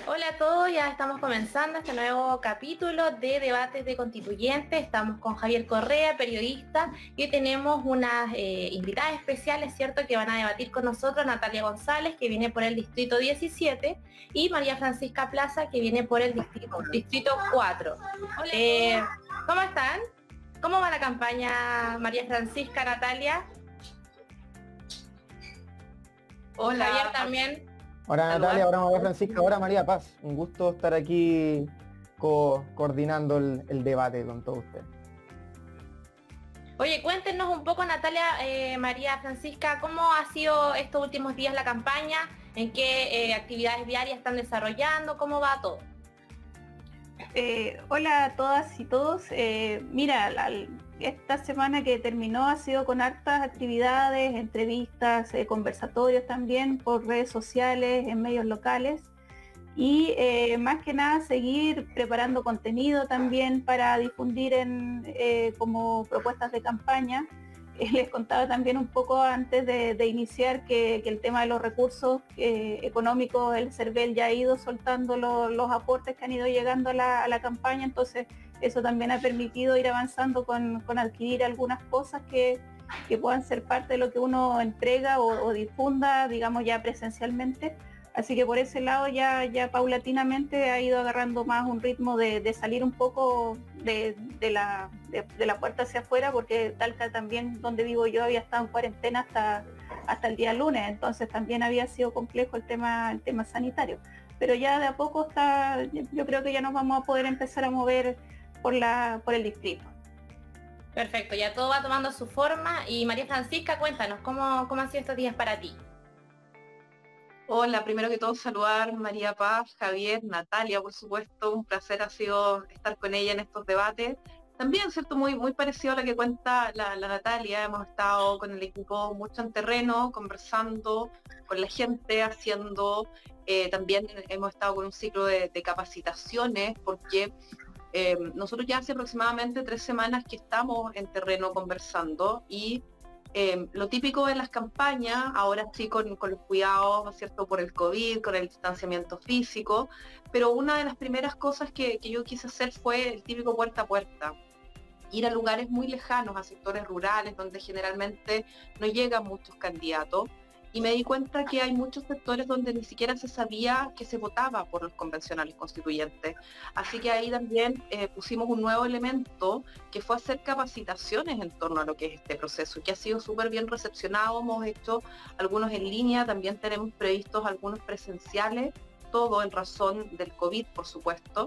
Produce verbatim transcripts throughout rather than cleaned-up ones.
Hola a todos, ya estamos comenzando este nuevo capítulo de Debates de Constituyentes. Estamos con Javier Correa, periodista, y hoy tenemos unas eh, invitadas especiales, ¿cierto?, que van a debatir con nosotros, Natalia González, que viene por el Distrito diecisiete, y María Francisca Plaza, que viene por el Distrito, distrito cuatro. Eh, ¿Cómo están? ¿Cómo va la campaña, María Francisca, Natalia? Hola. Javier también. Hola Natalia, ahora María Francisca, ahora María Paz. Un gusto estar aquí co coordinando el, el debate con todos ustedes. Oye, cuéntenos un poco, Natalia, eh, María Francisca, ¿cómo ha sido estos últimos días la campaña? ¿En qué eh, actividades diarias están desarrollando? ¿Cómo va todo? Eh, hola a todas y todos. Eh, mira, la, esta semana que terminó ha sido con hartas actividades, entrevistas, eh, conversatorios también por redes sociales, en medios locales y eh, más que nada seguir preparando contenido también para difundir en, eh, como propuestas de campaña. Eh, les contaba también un poco antes de, de iniciar que, que el tema de los recursos eh, económicos, el CERVEL ya ha ido soltando lo, los aportes que han ido llegando a la, a la campaña, entonces eso también ha permitido ir avanzando con, con adquirir algunas cosas que, que puedan ser parte de lo que uno entrega o, o difunda, digamos, ya presencialmente. Así que por ese lado ya, ya paulatinamente ha ido agarrando más un ritmo de, de salir un poco de, de, la, de, de la puerta hacia afuera, porque Talca también, donde vivo yo, había estado en cuarentena hasta, hasta el día lunes, entonces también había sido complejo el tema, el tema sanitario. Pero ya de a poco está, yo creo que ya nos vamos a poder empezar a mover por, la, por el distrito. Perfecto, ya todo va tomando su forma. Y María Francisca, cuéntanos, ¿cómo, cómo han sido estos días para ti? Hola, primero que todo saludar María Paz, Javier, Natalia, por supuesto, un placer ha sido estar con ella en estos debates. También, cierto, muy, muy parecido a lo que cuenta la, la Natalia, hemos estado con el equipo mucho en terreno, conversando con la gente, haciendo, eh, también hemos estado con un ciclo de, de capacitaciones, porque eh, nosotros ya hace aproximadamente tres semanas que estamos en terreno conversando y Eh, lo típico de las campañas, ahora sí con, con los cuidados, ¿no es cierto?, por el COVID, con el distanciamiento físico, pero una de las primeras cosas que, que yo quise hacer fue el típico puerta a puerta, ir a lugares muy lejanos, a sectores rurales, donde generalmente no llegan muchos candidatos, y me di cuenta que hay muchos sectores donde ni siquiera se sabía que se votaba por los convencionales constituyentes. Así que ahí también eh, pusimos un nuevo elemento, que fue hacer capacitaciones en torno a lo que es este proceso, que ha sido súper bien recepcionado. Hemos hecho algunos en línea, también tenemos previstos algunos presenciales, todo en razón del COVID, por supuesto.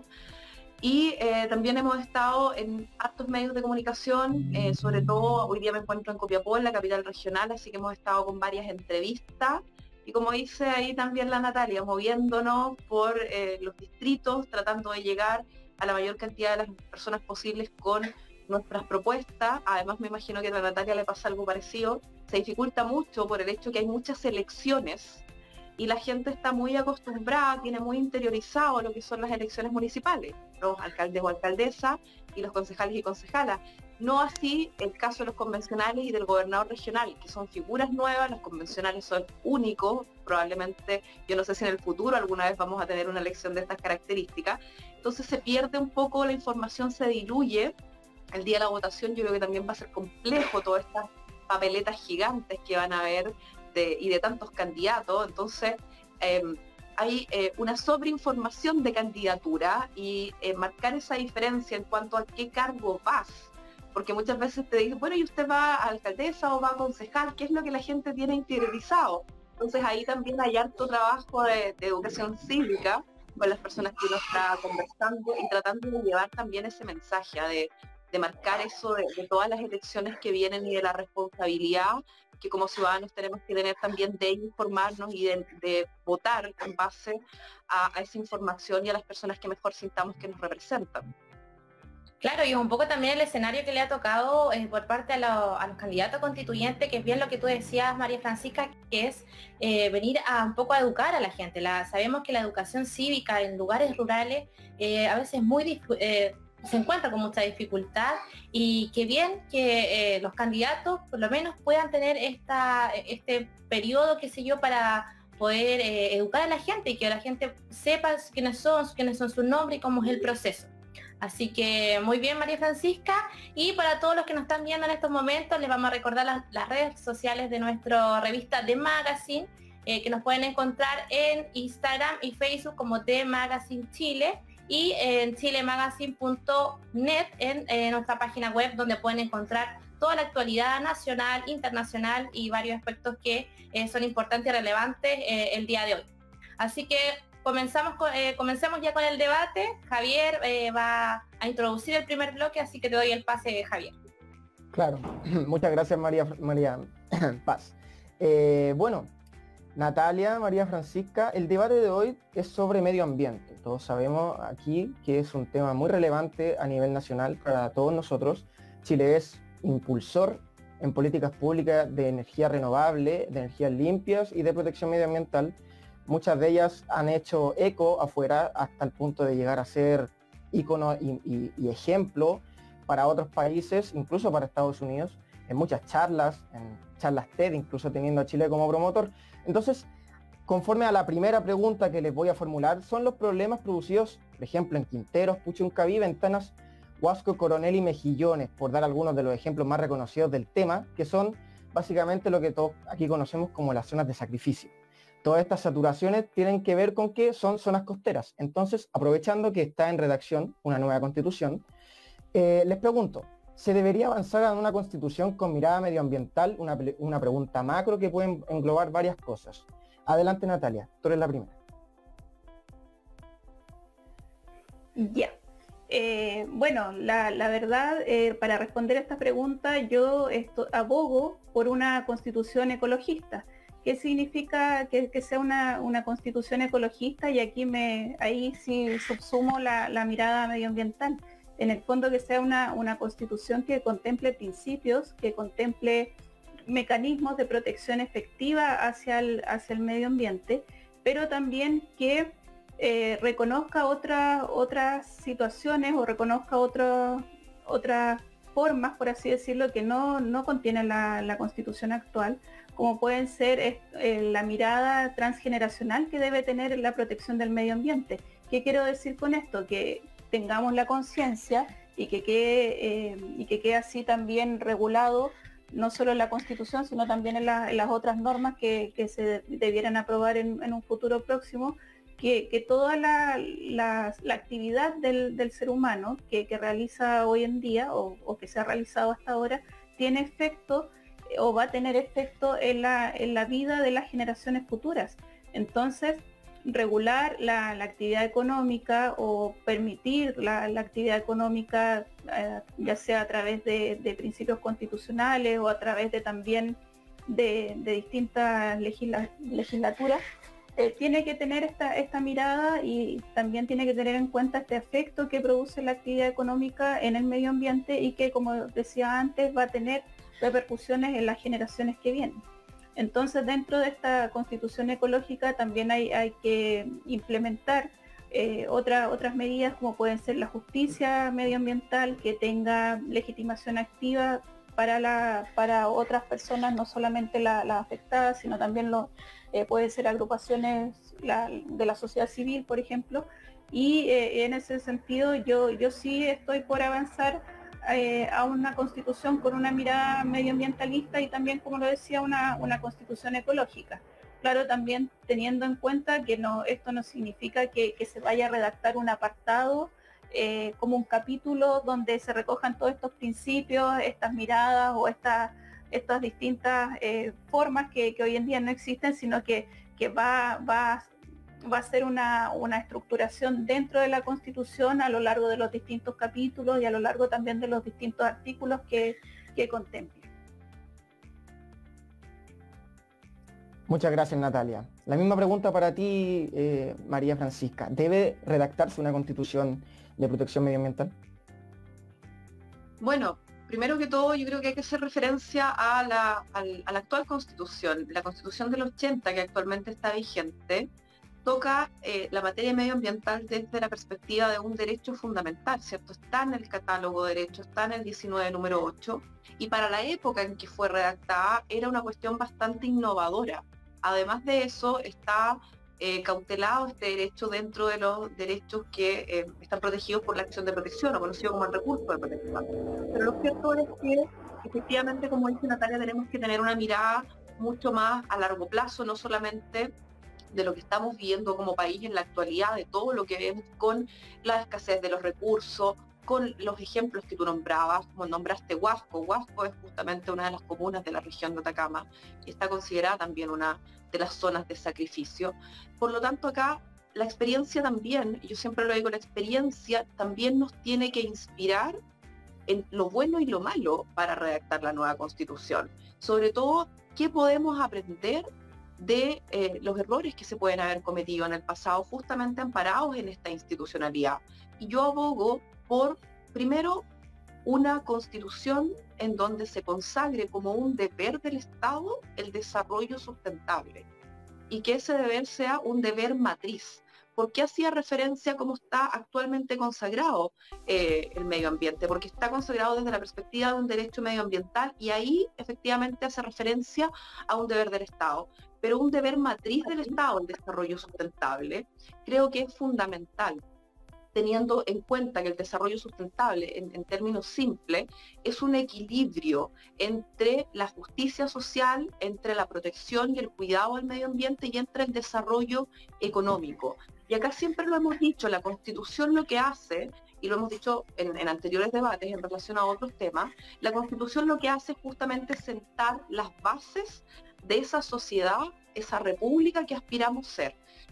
Y eh, también hemos estado en hartos medios de comunicación, eh, sobre todo hoy día me encuentro en Copiapó, en la capital regional, así que hemos estado con varias entrevistas y como dice ahí también la Natalia, moviéndonos por eh, los distritos, tratando de llegar a la mayor cantidad de las personas posibles con nuestras propuestas. Además me imagino que a la Natalia le pasa algo parecido, se dificulta mucho por el hecho que hay muchas elecciones y la gente está muy acostumbrada, tiene muy interiorizado lo que son las elecciones municipales, los alcaldes o alcaldesas y los concejales y concejalas. No así el caso de los convencionales y del gobernador regional, que son figuras nuevas. Los convencionales son únicos, probablemente, yo no sé si en el futuro alguna vez vamos a tener una elección de estas características. Entonces se pierde un poco, la información se diluye. El día de la votación yo creo que también va a ser complejo, todas estas papeletas gigantes que van a haber, De, y de tantos candidatos, entonces eh, hay eh, una sobreinformación de candidatura y eh, marcar esa diferencia en cuanto a qué cargo vas, porque muchas veces te dicen, bueno, ¿y usted va a alcaldesa o va a concejal? ¿Qué es lo que la gente tiene interiorizado? Entonces ahí también hay harto trabajo de, de educación cívica con las personas que uno está conversando y tratando de llevar también ese mensaje de, de marcar eso de, de todas las elecciones que vienen y de la responsabilidad que como ciudadanos tenemos que tener también de informarnos y de, de votar en base a, a esa información y a las personas que mejor sintamos que nos representan. Claro, y un poco también el escenario que le ha tocado eh, por parte a, lo, a los candidatos constituyentes, que es bien lo que tú decías, María Francisca, que es eh, venir a un poco a educar a la gente. La, sabemos que la educación cívica en lugares rurales eh, a veces es muy eh, se encuentra con mucha dificultad, y qué bien que eh, los candidatos por lo menos puedan tener esta, este periodo, qué sé yo, para poder eh, educar a la gente y que la gente sepa quiénes son, quiénes son sus nombres y cómo es el proceso. Así que muy bien, María Francisca, y para todos los que nos están viendo en estos momentos les vamos a recordar las, las redes sociales de nuestra revista The Magazine, eh, que nos pueden encontrar en Instagram y Facebook como The Magazine Chile y en chilemagazine punto net en, en nuestra página web, donde pueden encontrar toda la actualidad nacional, internacional y varios aspectos que eh, son importantes y relevantes eh, el día de hoy. Así que comenzamos con, eh, comencemos ya con el debate. Javier eh, va a introducir el primer bloque, así que te doy el pase, Javier. Claro, muchas gracias María, María Paz. Eh, bueno, Natalia, María Francisca, el debate de hoy es sobre medio ambiente. Todos sabemos aquí que es un tema muy relevante a nivel nacional para todos nosotros. Chile es impulsor en políticas públicas de energía renovable, de energías limpias y de protección medioambiental. Muchas de ellas han hecho eco afuera hasta el punto de llegar a ser ícono y, y, y ejemplo para otros países, incluso para Estados Unidos, en muchas charlas, en charlas TED, incluso teniendo a Chile como promotor. Entonces, conforme a la primera pregunta que les voy a formular, son los problemas producidos, por ejemplo, en Quinteros, Puchuncaví, Ventanas, Huasco, Coronel y Mejillones, por dar algunos de los ejemplos más reconocidos del tema, que son básicamente lo que todos aquí conocemos como las zonas de sacrificio. Todas estas saturaciones tienen que ver con que son zonas costeras. Entonces, aprovechando que está en redacción una nueva constitución, eh, les pregunto, ¿se debería avanzar en una constitución con mirada medioambiental? Una, una pregunta macro que puede englobar varias cosas. Adelante, Natalia, tú eres la primera. Ya. Yeah. Eh, bueno, la, la verdad, eh, para responder a esta pregunta, yo esto, abogo por una constitución ecologista. ¿Qué significa que, que sea una, una constitución ecologista? Y aquí me, ahí sí subsumo la, la mirada medioambiental. En el fondo, que sea una, una constitución que contemple principios, que contemple mecanismos de protección efectiva hacia el, hacia el medio ambiente, pero también que eh, reconozca otra, otras situaciones o reconozca otro, otras formas, por así decirlo, que no, no contiene la, la constitución actual, como pueden ser eh, la mirada transgeneracional que debe tener la protección del medio ambiente. ¿Qué quiero decir con esto? Que tengamos la conciencia y que quede eh, y que quede así también regulado, no solo en la Constitución, sino también en, la, en las otras normas que, que se debieran aprobar en, en un futuro próximo, que, que toda la, la, la actividad del, del ser humano que, que realiza hoy en día o, o que se ha realizado hasta ahora tiene efecto o va a tener efecto en la, en la vida de las generaciones futuras. Entonces, regular la, la actividad económica o permitir la, la actividad económica, eh, ya sea a través de, de principios constitucionales o a través de también de, de distintas legisla, legislaturas, eh, tiene que tener esta, esta mirada y también tiene que tener en cuenta este efecto que produce la actividad económica en el medio ambiente y que, como decía antes, va a tener repercusiones en las generaciones que vienen. Entonces, dentro de esta constitución ecológica también hay, hay que implementar eh, otra, otras medidas, como pueden ser la justicia medioambiental, que tenga legitimación activa para, la, para otras personas, no solamente las la afectadas, sino también lo, eh, puede ser agrupaciones la, de la sociedad civil, por ejemplo. Y eh, en ese sentido yo, yo sí estoy por avanzar Eh, a una constitución con una mirada medioambientalista y también, como lo decía, una, una constitución ecológica. Claro, también teniendo en cuenta que no, esto no significa que, que se vaya a redactar un apartado eh, como un capítulo donde se recojan todos estos principios, estas miradas o estas, estas distintas eh, formas que, que hoy en día no existen, sino que, que va, va va a ser una, una estructuración dentro de la Constitución a lo largo de los distintos capítulos y a lo largo también de los distintos artículos que, que contempla. Muchas gracias, Natalia. La misma pregunta para ti, eh, María Francisca. ¿Debe redactarse una Constitución de protección medioambiental? Bueno, primero que todo, yo creo que hay que hacer referencia a la, a a la actual Constitución. La Constitución del ochenta, que actualmente está vigente, toca eh, la materia medioambiental desde la perspectiva de un derecho fundamental, ¿cierto? Está en el catálogo de derechos, está en el diecinueve número ocho, y para la época en que fue redactada era una cuestión bastante innovadora. Además de eso, está eh, cautelado este derecho dentro de los derechos que eh, están protegidos por la acción de protección, o conocido como el recurso de protección. Pero lo cierto es que, efectivamente, como dice Natalia, tenemos que tener una mirada mucho más a largo plazo, no solamente de lo que estamos viendo como país en la actualidad, de todo lo que vemos con la escasez de los recursos, con los ejemplos que tú nombrabas, como nombraste Huasco. Huasco es justamente una de las comunas de la región de Atacama y está considerada también una de las zonas de sacrificio. Por lo tanto, acá la experiencia también, yo siempre lo digo, la experiencia también nos tiene que inspirar en lo bueno y lo malo para redactar la nueva Constitución. Sobre todo, ¿qué podemos aprender de eh, los errores que se pueden haber cometido en el pasado, justamente amparados en esta institucionalidad? Y yo abogo por, primero, una constitución en donde se consagre como un deber del Estado el desarrollo sustentable, y que ese deber sea un deber matriz. ¿Por qué hacía referencia a cómo está actualmente consagrado eh, el medio ambiente? Porque está consagrado desde la perspectiva de un derecho medioambiental, y ahí efectivamente hace referencia a un deber del Estado. Pero un deber matriz del Estado, el desarrollo sustentable, creo que es fundamental, teniendo en cuenta que el desarrollo sustentable, en, en términos simples, es un equilibrio entre la justicia social, entre la protección y el cuidado al medio ambiente, y entre el desarrollo económico. Y acá siempre lo hemos dicho, la Constitución lo que hace, y lo hemos dicho en, en anteriores debates en relación a otros temas, la Constitución lo que hace es justamente sentar las bases de esa sociedad, esa república que aspiramos ser.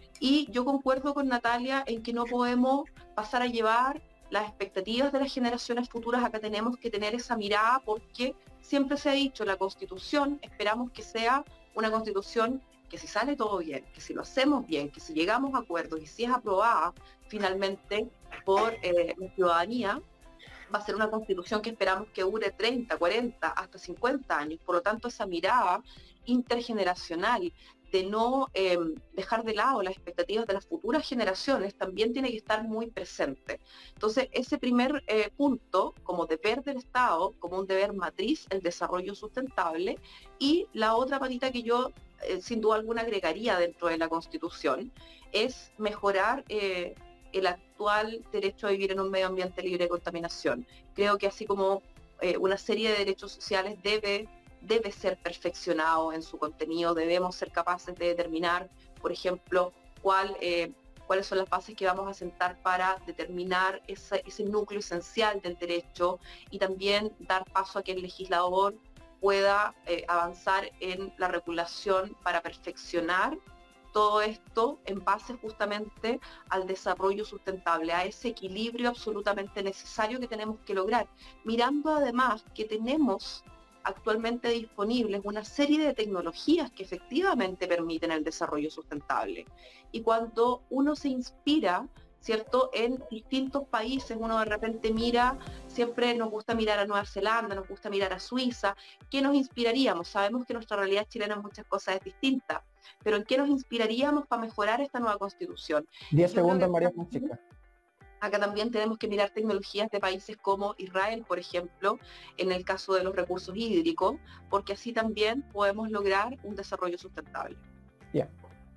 Y yo concuerdo con Natalia en que no podemos pasar a llevar las expectativas de las generaciones futuras. Acá tenemos que tener esa mirada, porque siempre se ha dicho, la Constitución, esperamos que sea una Constitución que, si sale todo bien, que si lo hacemos bien, que si llegamos a acuerdos y si es aprobada finalmente por eh, la ciudadanía, va a ser una Constitución que esperamos que dure treinta, cuarenta, hasta cincuenta años. Por lo tanto, esa mirada intergeneracional de no eh, dejar de lado las expectativas de las futuras generaciones también tiene que estar muy presente. Entonces, ese primer eh, punto, como deber del Estado, como un deber matriz, el desarrollo sustentable, y la otra patita que yo eh, sin duda alguna agregaría dentro de la Constitución, es mejorar eh, el actual derecho a vivir en un medio ambiente libre de contaminación. Creo que así como eh, una serie de derechos sociales debe debe ser perfeccionado en su contenido, debemos ser capaces de determinar, por ejemplo, cuál, eh, cuáles son las bases que vamos a sentar para determinar ese, ese núcleo esencial del derecho, y también dar paso a que el legislador pueda eh, avanzar en la regulación para perfeccionar todo esto en base justamente al desarrollo sustentable, a ese equilibrio absolutamente necesario que tenemos que lograr, mirando además que tenemos actualmente disponibles una serie de tecnologías que efectivamente permiten el desarrollo sustentable. Y cuando uno se inspira, ¿cierto?, en distintos países, uno de repente mira, siempre nos gusta mirar a Nueva Zelanda, nos gusta mirar a Suiza, ¿qué nos inspiraríamos? Sabemos que nuestra realidad chilena en muchas cosas es distinta, pero ¿en qué nos inspiraríamos para mejorar esta nueva Constitución? diez segundos, María Francisca. Acá también tenemos que mirar tecnologías de países como Israel, por ejemplo, en el caso de los recursos hídricos, porque así también podemos lograr un desarrollo sustentable. Bien.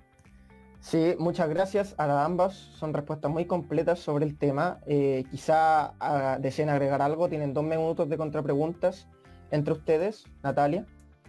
Sí, muchas gracias a ambas. Son respuestas muy completas sobre el tema. Eh, quizá ah, deseen agregar algo. Tienen dos minutos de contrapreguntas entre ustedes. Natalia.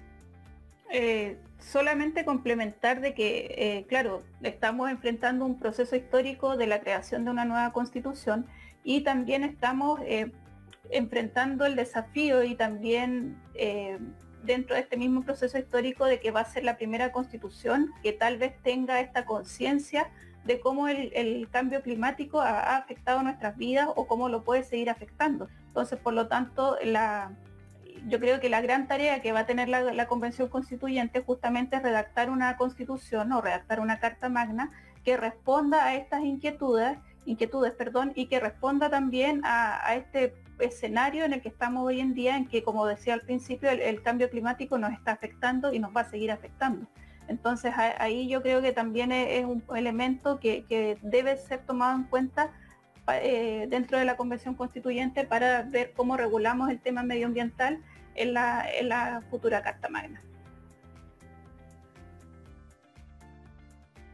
Eh, solamente complementar de que, eh, claro, estamos enfrentando un proceso histórico de la creación de una nueva constitución, y también estamos eh, enfrentando el desafío y también eh, dentro de este mismo proceso histórico de que va a ser la primera constitución que tal vez tenga esta conciencia de cómo el, el cambio climático ha, ha afectado nuestras vidas o cómo lo puede seguir afectando. Entonces, por lo tanto, la yo creo que la gran tarea que va a tener la, la Convención Constituyente justamente es redactar una constitución o redactar una carta magna que responda a estas inquietudes, inquietudes perdón, y que responda también a, a este escenario en el que estamos hoy en día, en que, como decía al principio, el, el cambio climático nos está afectando y nos va a seguir afectando. Entonces a, ahí yo creo que también es, es un elemento que, que debe ser tomado en cuenta Eh, dentro de la Convención Constituyente para ver cómo regulamos el tema medioambiental en la, en la futura Carta Magna.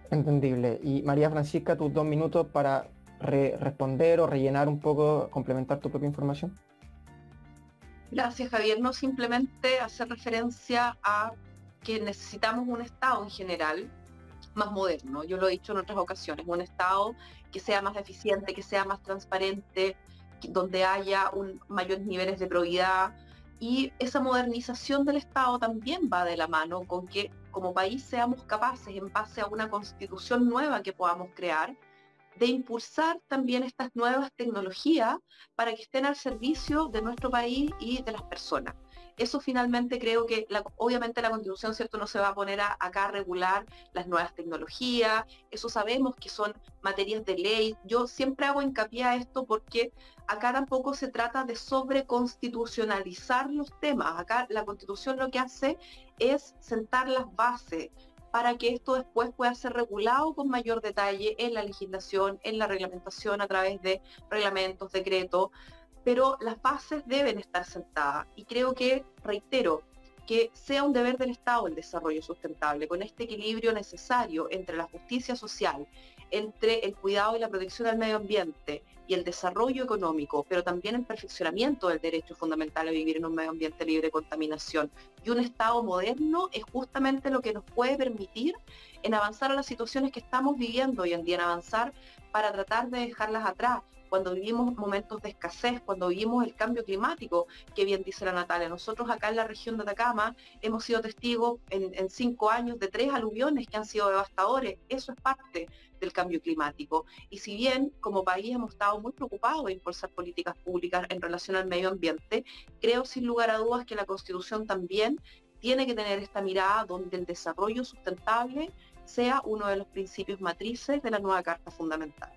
Entendible. Y María Francisca, tus dos minutos para re responder o rellenar un poco, complementar tu propia información. Gracias, Javier. No simplemente hacer referencia a que necesitamos un Estado en general más moderno. Yo lo he dicho en otras ocasiones, un Estado que sea más eficiente, que sea más transparente, que, donde haya un, mayores niveles de probidad. Y esa modernización del Estado también va de la mano con que como país seamos capaces, en base a una constitución nueva que podamos crear, de impulsar también estas nuevas tecnologías para que estén al servicio de nuestro país y de las personas. Eso finalmente creo que, la, obviamente la Constitución, ¿cierto?, no se va a poner a, acá a regular las nuevas tecnologías, eso sabemos que son materias de ley. Yo siempre hago hincapié a esto porque acá tampoco se trata de sobreconstitucionalizar los temas. Acá la Constitución lo que hace es sentar las bases para que esto después pueda ser regulado con mayor detalle en la legislación, en la reglamentación a través de reglamentos, decretos, pero las bases deben estar sentadas. Y creo que, reitero, que sea un deber del Estado el desarrollo sustentable, con este equilibrio necesario entre la justicia social, entre el cuidado y la protección del medio ambiente y el desarrollo económico, pero también el perfeccionamiento del derecho fundamental a vivir en un medio ambiente libre de contaminación. Y un Estado moderno es justamente lo que nos puede permitir en avanzar a las situaciones que estamos viviendo hoy en día, en avanzar para tratar de dejarlas atrás. Cuando vivimos momentos de escasez, cuando vivimos el cambio climático, que bien dice la Natalia, nosotros acá en la región de Atacama hemos sido testigos en, en cinco años de tres aluviones que han sido devastadores. Eso es parte del cambio climático. Y si bien como país hemos estado muy preocupados de impulsar políticas públicas en relación al medio ambiente, creo sin lugar a dudas que la Constitución también tiene que tener esta mirada donde el desarrollo sustentable sea uno de los principios matrices de la nueva Carta Fundamental.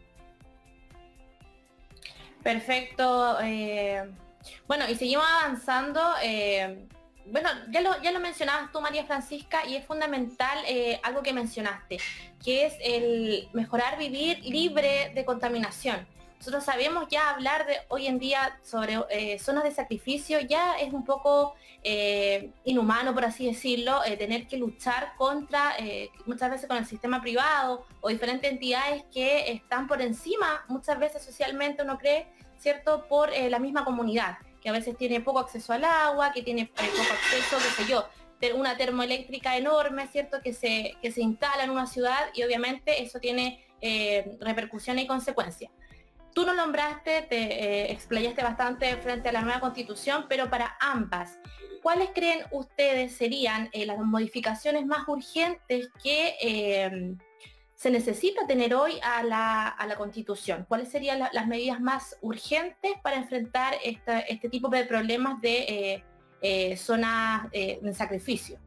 Perfecto. Eh, bueno, y seguimos avanzando. Eh, bueno, ya lo, ya lo mencionabas tú, María Francisca, y es fundamental eh, algo que mencionaste, que es el mejorar vivir libre de contaminación. Nosotros sabemos ya hablar de hoy en día sobre eh, zonas de sacrificio, ya es un poco eh, inhumano, por así decirlo, eh, tener que luchar contra, eh, muchas veces con el sistema privado o diferentes entidades que están por encima, muchas veces socialmente uno cree, ¿cierto?, por eh, la misma comunidad, que a veces tiene poco acceso al agua, que tiene eh, poco acceso, qué sé yo, una termoeléctrica enorme, ¿cierto?, que se, que se instala en una ciudad y obviamente eso tiene eh, repercusiones y consecuencias. Tú nos nombraste, te eh, explayaste bastante frente a la nueva Constitución, pero para ambas, ¿cuáles creen ustedes serían eh, las modificaciones más urgentes que eh, se necesita tener hoy a la, a la Constitución? ¿Cuáles serían la, las medidas más urgentes para enfrentar esta, este tipo de problemas de eh, eh, zonas eh, de sacrificio?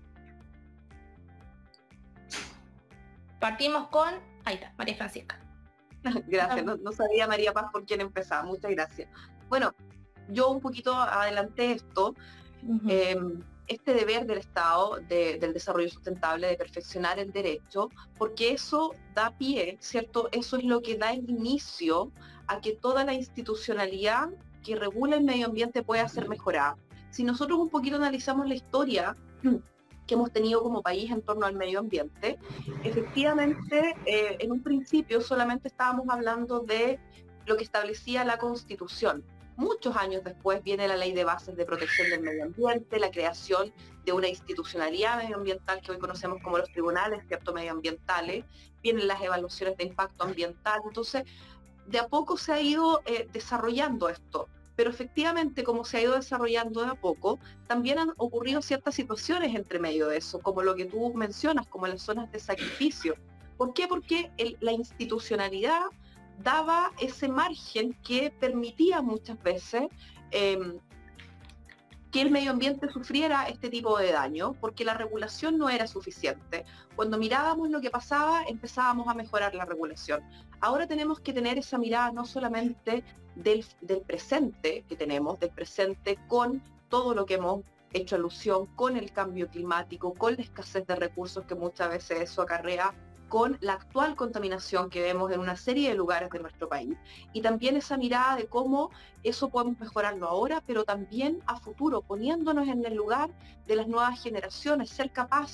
Partimos con, ahí está, María Francisca. Gracias, no, no sabía María Paz por quién empezaba, muchas gracias. Bueno, yo un poquito adelanté esto, uh-huh. eh, este deber del Estado de, del desarrollo sustentable, de perfeccionar el derecho, porque eso da pie, ¿cierto? Eso es lo que da el inicio a que toda la institucionalidad que regula el medio ambiente pueda ser mejorada. Si nosotros un poquito analizamos la historia que hemos tenido como país en torno al medio ambiente, efectivamente, eh, en un principio solamente estábamos hablando de lo que establecía la Constitución. Muchos años después viene la Ley de Bases de Protección del Medio Ambiente, la creación de una institucionalidad medioambiental que hoy conocemos como los tribunales, ¿cierto?, medioambientales, vienen las evaluaciones de impacto ambiental. Entonces, de a poco se ha ido eh, desarrollando esto. Pero efectivamente, como se ha ido desarrollando de a poco, también han ocurrido ciertas situaciones entre medio de eso, como lo que tú mencionas, como las zonas de sacrificio. ¿Por qué? Porque el, la institucionalidad daba ese margen que permitía muchas veces eh, que el medio ambiente sufriera este tipo de daño, porque la regulación no era suficiente. Cuando mirábamos lo que pasaba, empezábamos a mejorar la regulación. Ahora tenemos que tener esa mirada no solamente del, del presente que tenemos, del presente con todo lo que hemos hecho alusión, con el cambio climático, con la escasez de recursos que muchas veces eso acarrea, con la actual contaminación que vemos en una serie de lugares de nuestro país, y también esa mirada de cómo eso podemos mejorarlo ahora, pero también a futuro, poniéndonos en el lugar de las nuevas generaciones, ser capaces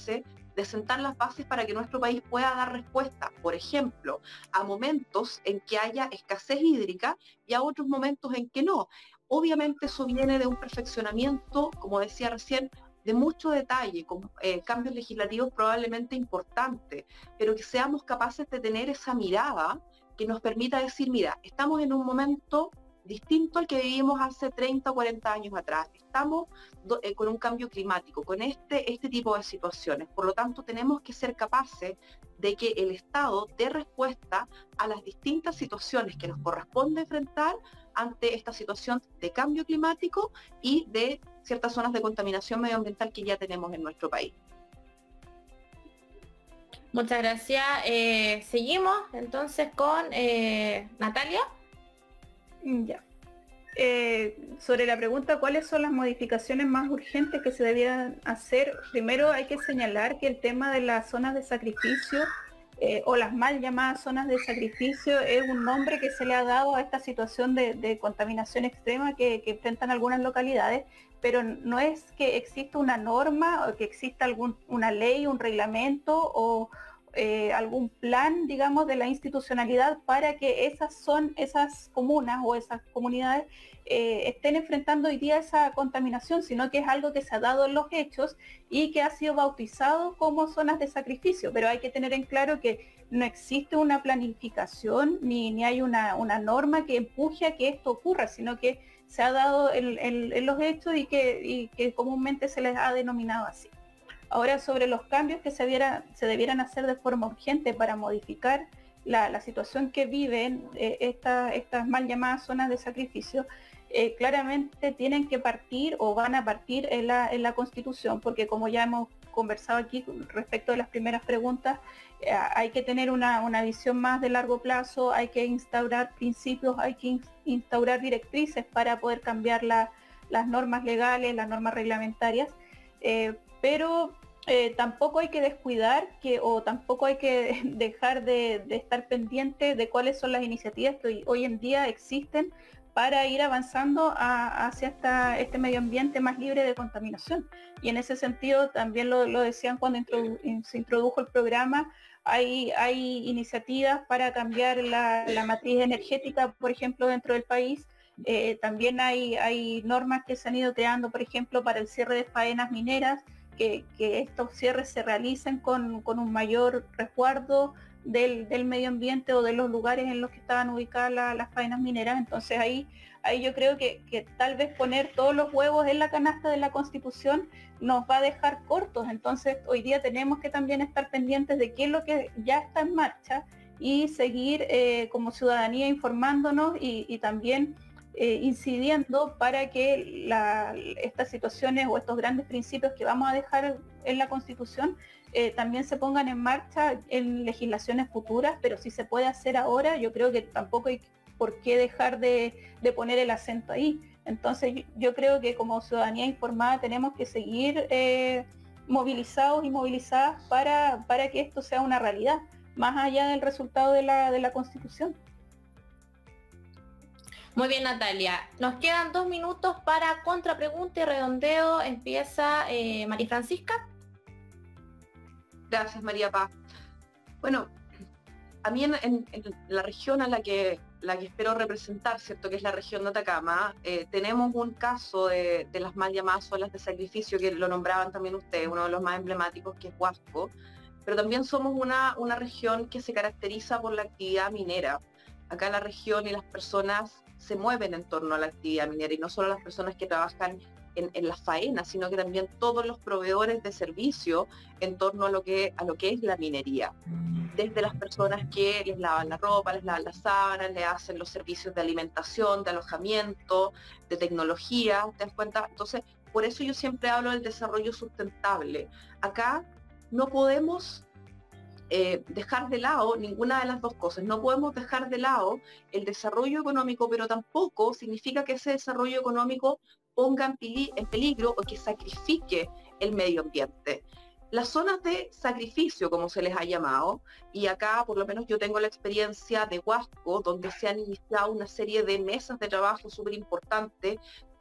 de sentar las bases para que nuestro país pueda dar respuesta, por ejemplo, a momentos en que haya escasez hídrica y a otros momentos en que no. Obviamente eso viene de un perfeccionamiento, como decía recién, de mucho detalle, con eh, cambios legislativos probablemente importantes, pero que seamos capaces de tener esa mirada que nos permita decir, mira, estamos en un momento distinto al que vivimos hace treinta o cuarenta años atrás. Estamos do, eh, con un cambio climático, con este, este tipo de situaciones. Por lo tanto, tenemos que ser capaces de que el Estado dé respuesta a las distintas situaciones que nos corresponde enfrentar ante esta situación de cambio climático y de ciertas zonas de contaminación medioambiental que ya tenemos en nuestro país. Muchas gracias. Eh, seguimos entonces con eh, Natalia. Ya. Eh, sobre la pregunta, ¿cuáles son las modificaciones más urgentes que se debieran hacer? Primero hay que señalar que el tema de las zonas de sacrificio eh, o las mal llamadas zonas de sacrificio es un nombre que se le ha dado a esta situación de, de contaminación extrema que, que enfrentan algunas localidades, pero no es que exista una norma o que exista algún, una ley, un reglamento o Eh, algún plan, digamos, de la institucionalidad para que esas son esas comunas o esas comunidades eh, estén enfrentando hoy día esa contaminación, sino que es algo que se ha dado en los hechos y que ha sido bautizado como zonas de sacrificio. Pero hay que tener en claro que no existe una planificación ni, ni hay una, una norma que empuje a que esto ocurra, sino que se ha dado en, en, en los hechos y que, y que comúnmente se les ha denominado así. Ahora, sobre los cambios que se, viera, se debieran hacer de forma urgente para modificar la, la situación que viven eh, esta, estas mal llamadas zonas de sacrificio, eh, claramente tienen que partir o van a partir en la, en la Constitución, porque como ya hemos conversado aquí respecto de las primeras preguntas, eh, hay que tener una, una visión más de largo plazo, hay que instaurar principios, hay que instaurar directrices para poder cambiar la, las normas legales, las normas reglamentarias, eh, pero Eh, tampoco hay que descuidar que, o tampoco hay que dejar de, de estar pendiente de cuáles son las iniciativas que hoy, hoy en día existen para ir avanzando a, hacia esta, este medio ambiente más libre de contaminación. Y en ese sentido, también lo, lo decían cuando introdu se introdujo el programa, hay, hay iniciativas para cambiar la, la matriz energética, por ejemplo, dentro del país. Eh, también hay, hay normas que se han ido creando, por ejemplo, para el cierre de faenas mineras, Que, que estos cierres se realicen con, con un mayor resguardo del, del medio ambiente o de los lugares en los que estaban ubicadas la, las faenas mineras. Entonces ahí, ahí yo creo que, que tal vez poner todos los huevos en la canasta de la Constitución nos va a dejar cortos. Entonces hoy día tenemos que también estar pendientes de qué es lo que ya está en marcha y seguir eh, como ciudadanía informándonos y, y también Eh, incidiendo para que la, estas situaciones o estos grandes principios que vamos a dejar en la Constitución eh, también se pongan en marcha en legislaciones futuras, pero si se puede hacer ahora, yo creo que tampoco hay por qué dejar de, de poner el acento ahí. Entonces yo, yo creo que como ciudadanía informada tenemos que seguir eh, movilizados y movilizadas para, para que esto sea una realidad, más allá del resultado de la, de la Constitución. Muy bien, Natalia. Nos quedan dos minutos para contrapregunta y redondeo. Empieza eh, María Francisca. Gracias, María Paz. Bueno, a mí en, en, en la región a la que, la que espero representar, ¿cierto?, que es la región de Atacama, eh, tenemos un caso de, de las mal llamadas zonas de sacrificio, que lo nombraban también ustedes, uno de los más emblemáticos, que es Huasco, pero también somos una, una región que se caracteriza por la actividad minera. Acá la región y las personas se mueven en torno a la actividad minera, y no solo las personas que trabajan en, en las faenas, sino que también todos los proveedores de servicio en torno a lo que, a lo que es la minería. Desde las personas que les lavan la ropa, les lavan las sábanas, les hacen los servicios de alimentación, de alojamiento, de tecnología, ¿te das cuenta? Entonces, por eso yo siempre hablo del desarrollo sustentable. Acá no podemos Eh, dejar de lado ninguna de las dos cosas. No podemos dejar de lado el desarrollo económico, pero tampoco significa que ese desarrollo económico ponga en, peli- en peligro o que sacrifique el medio ambiente. Las zonas de sacrificio, como se les ha llamado, y acá por lo menos yo tengo la experiencia de Huasco, donde se han iniciado una serie de mesas de trabajo súper importantes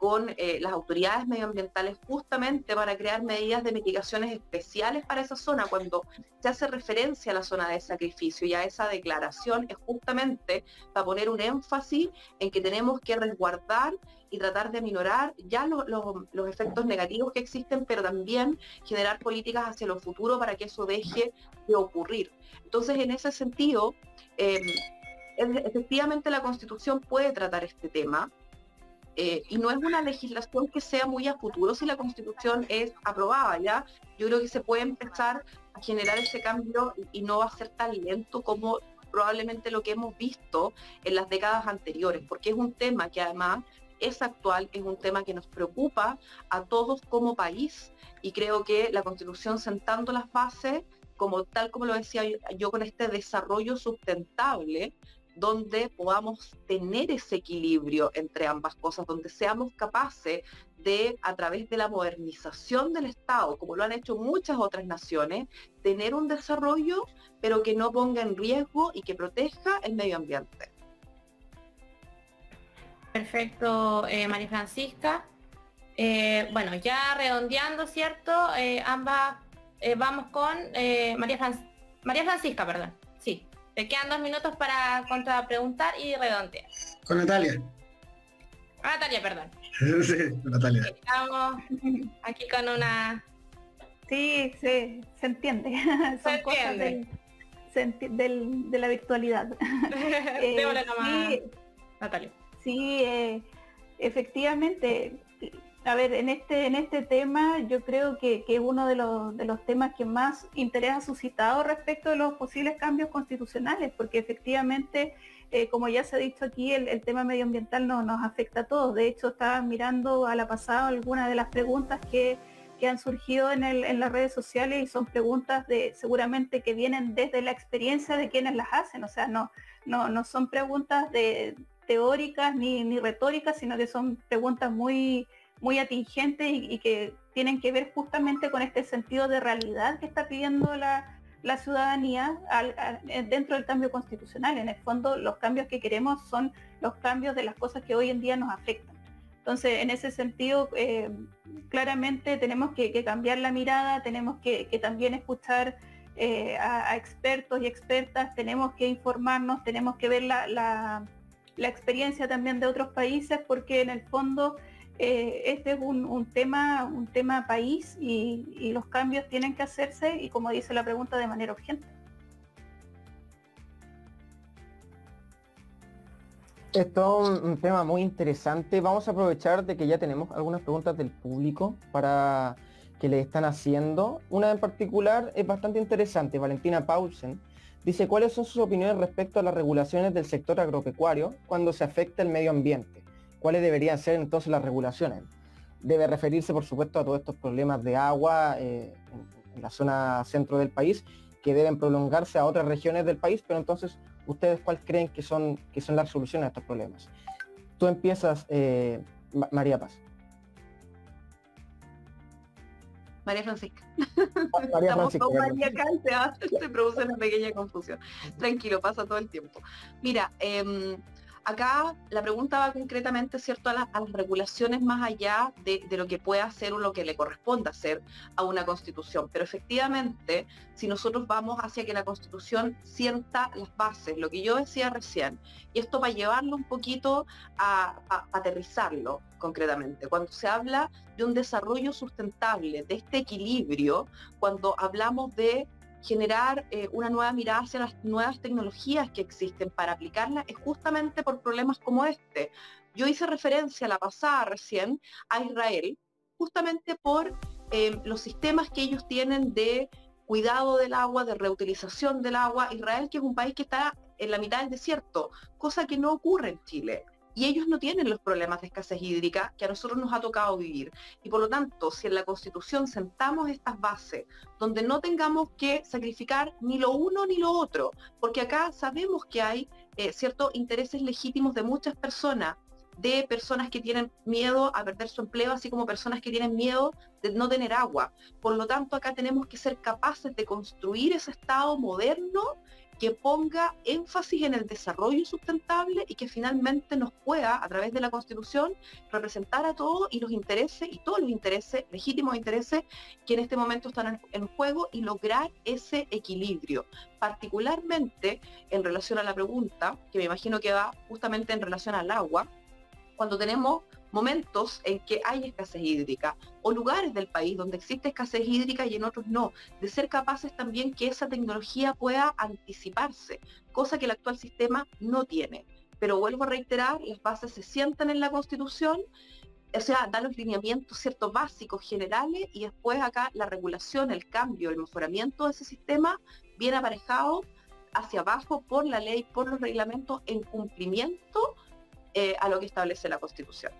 con eh, las autoridades medioambientales justamente para crear medidas de mitigaciones especiales para esa zona. Cuando se hace referencia a la zona de sacrificio y a esa declaración, es justamente para poner un énfasis en que tenemos que resguardar y tratar de aminorar ya lo, lo, los efectos negativos que existen, pero también generar políticas hacia lo futuro para que eso deje de ocurrir. Entonces, en ese sentido, eh, efectivamente la Constitución puede tratar este tema, eh, y no es una legislación que sea muy a futuro si la Constitución es aprobada, ¿ya? Yo creo que se puede empezar a generar ese cambio y, y no va a ser tan lento como probablemente lo que hemos visto en las décadas anteriores, porque es un tema que además es actual, es un tema que nos preocupa a todos como país, y creo que la Constitución, sentando las bases, como tal como lo decía yo, yo con este desarrollo sustentable, donde podamos tener ese equilibrio entre ambas cosas, donde seamos capaces de, a través de la modernización del Estado, como lo han hecho muchas otras naciones, tener un desarrollo, pero que no ponga en riesgo y que proteja el medio ambiente. Perfecto, eh, María Francisca. Eh, bueno, ya redondeando, ¿cierto? Eh, ambas eh, vamos con eh, María, Fran María Francisca, perdón. Sí, te quedan dos minutos para contrapreguntar y redondear. Con Natalia. Ah, Natalia, perdón. Sí, con Natalia. Estamos aquí con una... Sí, sí, se entiende. Son Se cosas entiende. del, se enti del, de la virtualidad. Eh, Démosle nomás, sí, Natalia. Sí, eh, efectivamente. A ver, en este, en este tema yo creo que, que uno de los, de los temas que más interés ha suscitado respecto de los posibles cambios constitucionales, porque efectivamente, eh, como ya se ha dicho aquí, el, el tema medioambiental no, nos afecta a todos. De hecho, estaba mirando a la pasada algunas de las preguntas que, que han surgido en, el, en las redes sociales, y son preguntas de seguramente que vienen desde la experiencia de quienes las hacen. O sea, no, no, no son preguntas de teóricas ni, ni retóricas, sino que son preguntas muy, muy atingentes y, y que tienen que ver justamente con este sentido de realidad que está pidiendo la, la ciudadanía al, a, dentro del cambio constitucional. En el fondo, los cambios que queremos son los cambios de las cosas que hoy en día nos afectan. Entonces, en ese sentido, eh, claramente tenemos que, que cambiar la mirada, tenemos que, que también escuchar eh, a, a expertos y expertas, tenemos que informarnos, tenemos que ver la, la la experiencia también de otros países, porque en el fondo eh, este es un, un tema un tema país, y, y los cambios tienen que hacerse, y como dice la pregunta, de manera urgente. Esto es un, un tema muy interesante. Vamos a aprovechar de que ya tenemos algunas preguntas del público para que le están haciendo. Una en particular es bastante interesante. Valentina Paulsen dice: ¿cuáles son sus opiniones respecto a las regulaciones del sector agropecuario cuando se afecta el medio ambiente? ¿Cuáles deberían ser entonces las regulaciones? Debe referirse, por supuesto, a todos estos problemas de agua eh, en, en la zona centro del país, que deben prolongarse a otras regiones del país, pero entonces, ¿ustedes cuál creen que son, que son las soluciones a estos problemas? Tú empiezas, eh, Ma María Paz. María Francisca. María Estamos Francisca, con perdón. María acá y se, hace- se produce una pequeña confusión. Tranquilo, pasa todo el tiempo. Mira, eh, acá la pregunta va concretamente, ¿cierto?, a, la, a las regulaciones más allá de, de lo que pueda hacer o lo que le corresponda hacer a una constitución. Pero efectivamente, si nosotros vamos hacia que la constitución sienta las bases, lo que yo decía recién, y esto para llevarlo un poquito a, a, a aterrizarlo concretamente, cuando se habla de un desarrollo sustentable, de este equilibrio, cuando hablamos de generar eh, una nueva mirada hacia las nuevas tecnologías que existen para aplicarlas, es justamente por problemas como este. Yo hice referencia la pasada recién a Israel, justamente por eh, los sistemas que ellos tienen de cuidado del agua, de reutilización del agua. Israel, que es un país que está en la mitad del desierto, cosa que no ocurre en Chile. Y ellos no tienen los problemas de escasez hídrica que a nosotros nos ha tocado vivir. Y por lo tanto, si en la Constitución sentamos estas bases, donde no tengamos que sacrificar ni lo uno ni lo otro, porque acá sabemos que hay eh, ciertos intereses legítimos de muchas personas, de personas que tienen miedo a perder su empleo, así como personas que tienen miedo de no tener agua. Por lo tanto, acá tenemos que ser capaces de construir ese Estado moderno que ponga énfasis en el desarrollo sustentable y que finalmente nos pueda, a través de la Constitución, representar a todos y los intereses, y todos los intereses, legítimos intereses, que en este momento están en, en juego, y lograr ese equilibrio, particularmente en relación a la pregunta, que me imagino que va justamente en relación al agua, cuando tenemos momentos en que hay escasez hídrica, o lugares del país donde existe escasez hídrica y en otros no, de ser capaces también que esa tecnología pueda anticiparse, cosa que el actual sistema no tiene. Pero vuelvo a reiterar, las bases se sientan en la Constitución, o sea, dan los lineamientos ciertos básicos generales, y después acá la regulación, el cambio, el mejoramiento de ese sistema viene aparejado hacia abajo por la ley, por los reglamentos, en cumplimiento eh, a lo que establece la Constitución.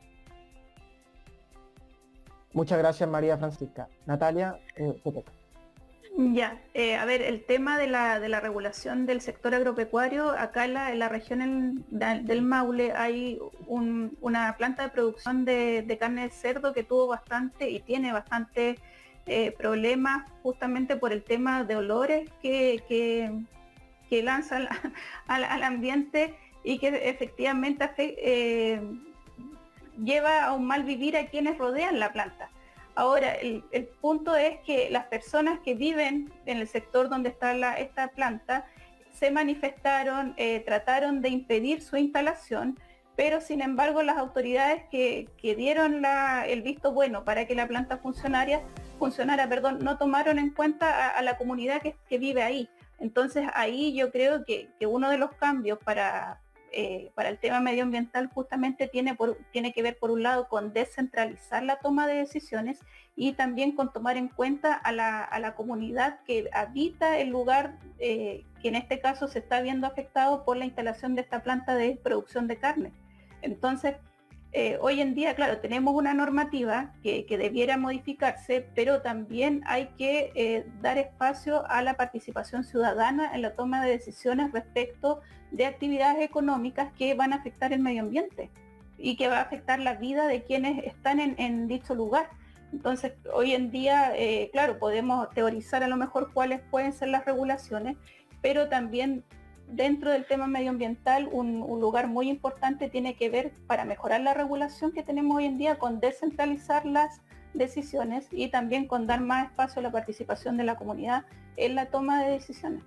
Muchas gracias, María Francisca. Natalia, eh, te toca. Ya, eh, a ver, el tema de la, de la regulación del sector agropecuario, acá en la, en la región el, da, del Maule hay un, una planta de producción de, de carne de cerdo que tuvo bastante y tiene bastante eh, problemas justamente por el tema de olores que, que, que lanza al, al, al ambiente, y que efectivamente eh, lleva a un mal vivir a quienes rodean la planta. Ahora, el, el punto es que las personas que viven en el sector donde está la, esta planta se manifestaron, eh, trataron de impedir su instalación, pero sin embargo las autoridades que, que dieron la, el visto bueno para que la planta funcionara, funcionara perdón, no tomaron en cuenta a, a la comunidad que, que vive ahí. Entonces ahí yo creo que, que uno de los cambios para... Eh, para el tema medioambiental justamente tiene, por, tiene que ver por un lado con descentralizar la toma de decisiones, y también con tomar en cuenta a la, a la comunidad que habita el lugar eh, que en este caso se está viendo afectado por la instalación de esta planta de producción de carne. Entonces, eh, hoy en día, claro, tenemos una normativa que, que debiera modificarse, pero también hay que eh, dar espacio a la participación ciudadana en la toma de decisiones respecto de actividades económicas que van a afectar el medio ambiente y que va a afectar la vida de quienes están en, en dicho lugar. Entonces, hoy en día, eh, claro, podemos teorizar a lo mejor cuáles pueden ser las regulaciones, pero también dentro del tema medioambiental, un, un lugar muy importante tiene que ver, para mejorar la regulación que tenemos hoy en día, con descentralizar las decisiones y también con dar más espacio a la participación de la comunidad en la toma de decisiones.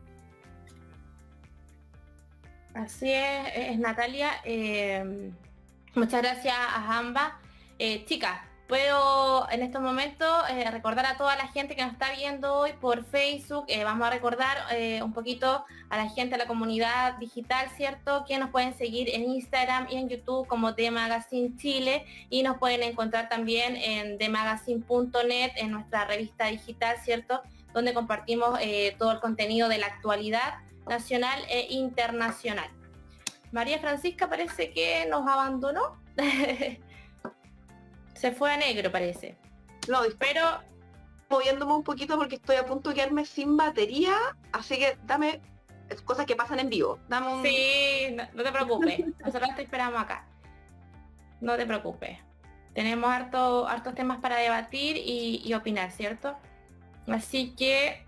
Así es, es Natalia. Eh, muchas gracias a ambas. Eh, chicas, puedo en estos momentos eh, recordar a toda la gente que nos está viendo hoy por Facebook, eh, vamos a recordar eh, un poquito a la gente, a la comunidad digital, ¿cierto? Que nos pueden seguir en Instagram y en YouTube como The Magazine Chile, y nos pueden encontrar también en the magazine punto net, en nuestra revista digital, ¿cierto? Donde compartimos eh, todo el contenido de la actualidad nacional e internacional. María Francisca parece que nos abandonó. Se fue a negro, parece. No, pero moviéndome un poquito porque estoy a punto de quedarme sin batería, así que dame cosas que pasan en vivo. Dame un... Sí, no, no te preocupes. Nosotros te esperamos acá. No te preocupes. Tenemos harto, hartos temas para debatir y, y opinar, ¿cierto? Así que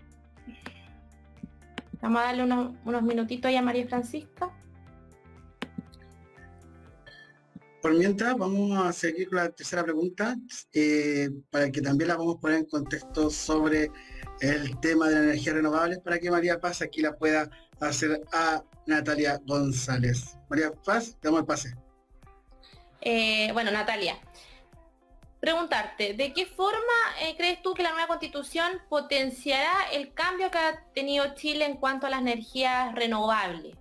vamos a darle unos, unos minutitos ahí a María Francisca. Por mientras, vamos a seguir con la tercera pregunta, eh, para que también la vamos a poner en contexto sobre el tema de las energías renovables, para que María Paz aquí la pueda hacer a Natalia González. María Paz, te damos el pase. Eh, bueno, Natalia, preguntarte, ¿de qué forma eh, crees tú que la nueva Constitución potenciará el cambio que ha tenido Chile en cuanto a las energías renovables?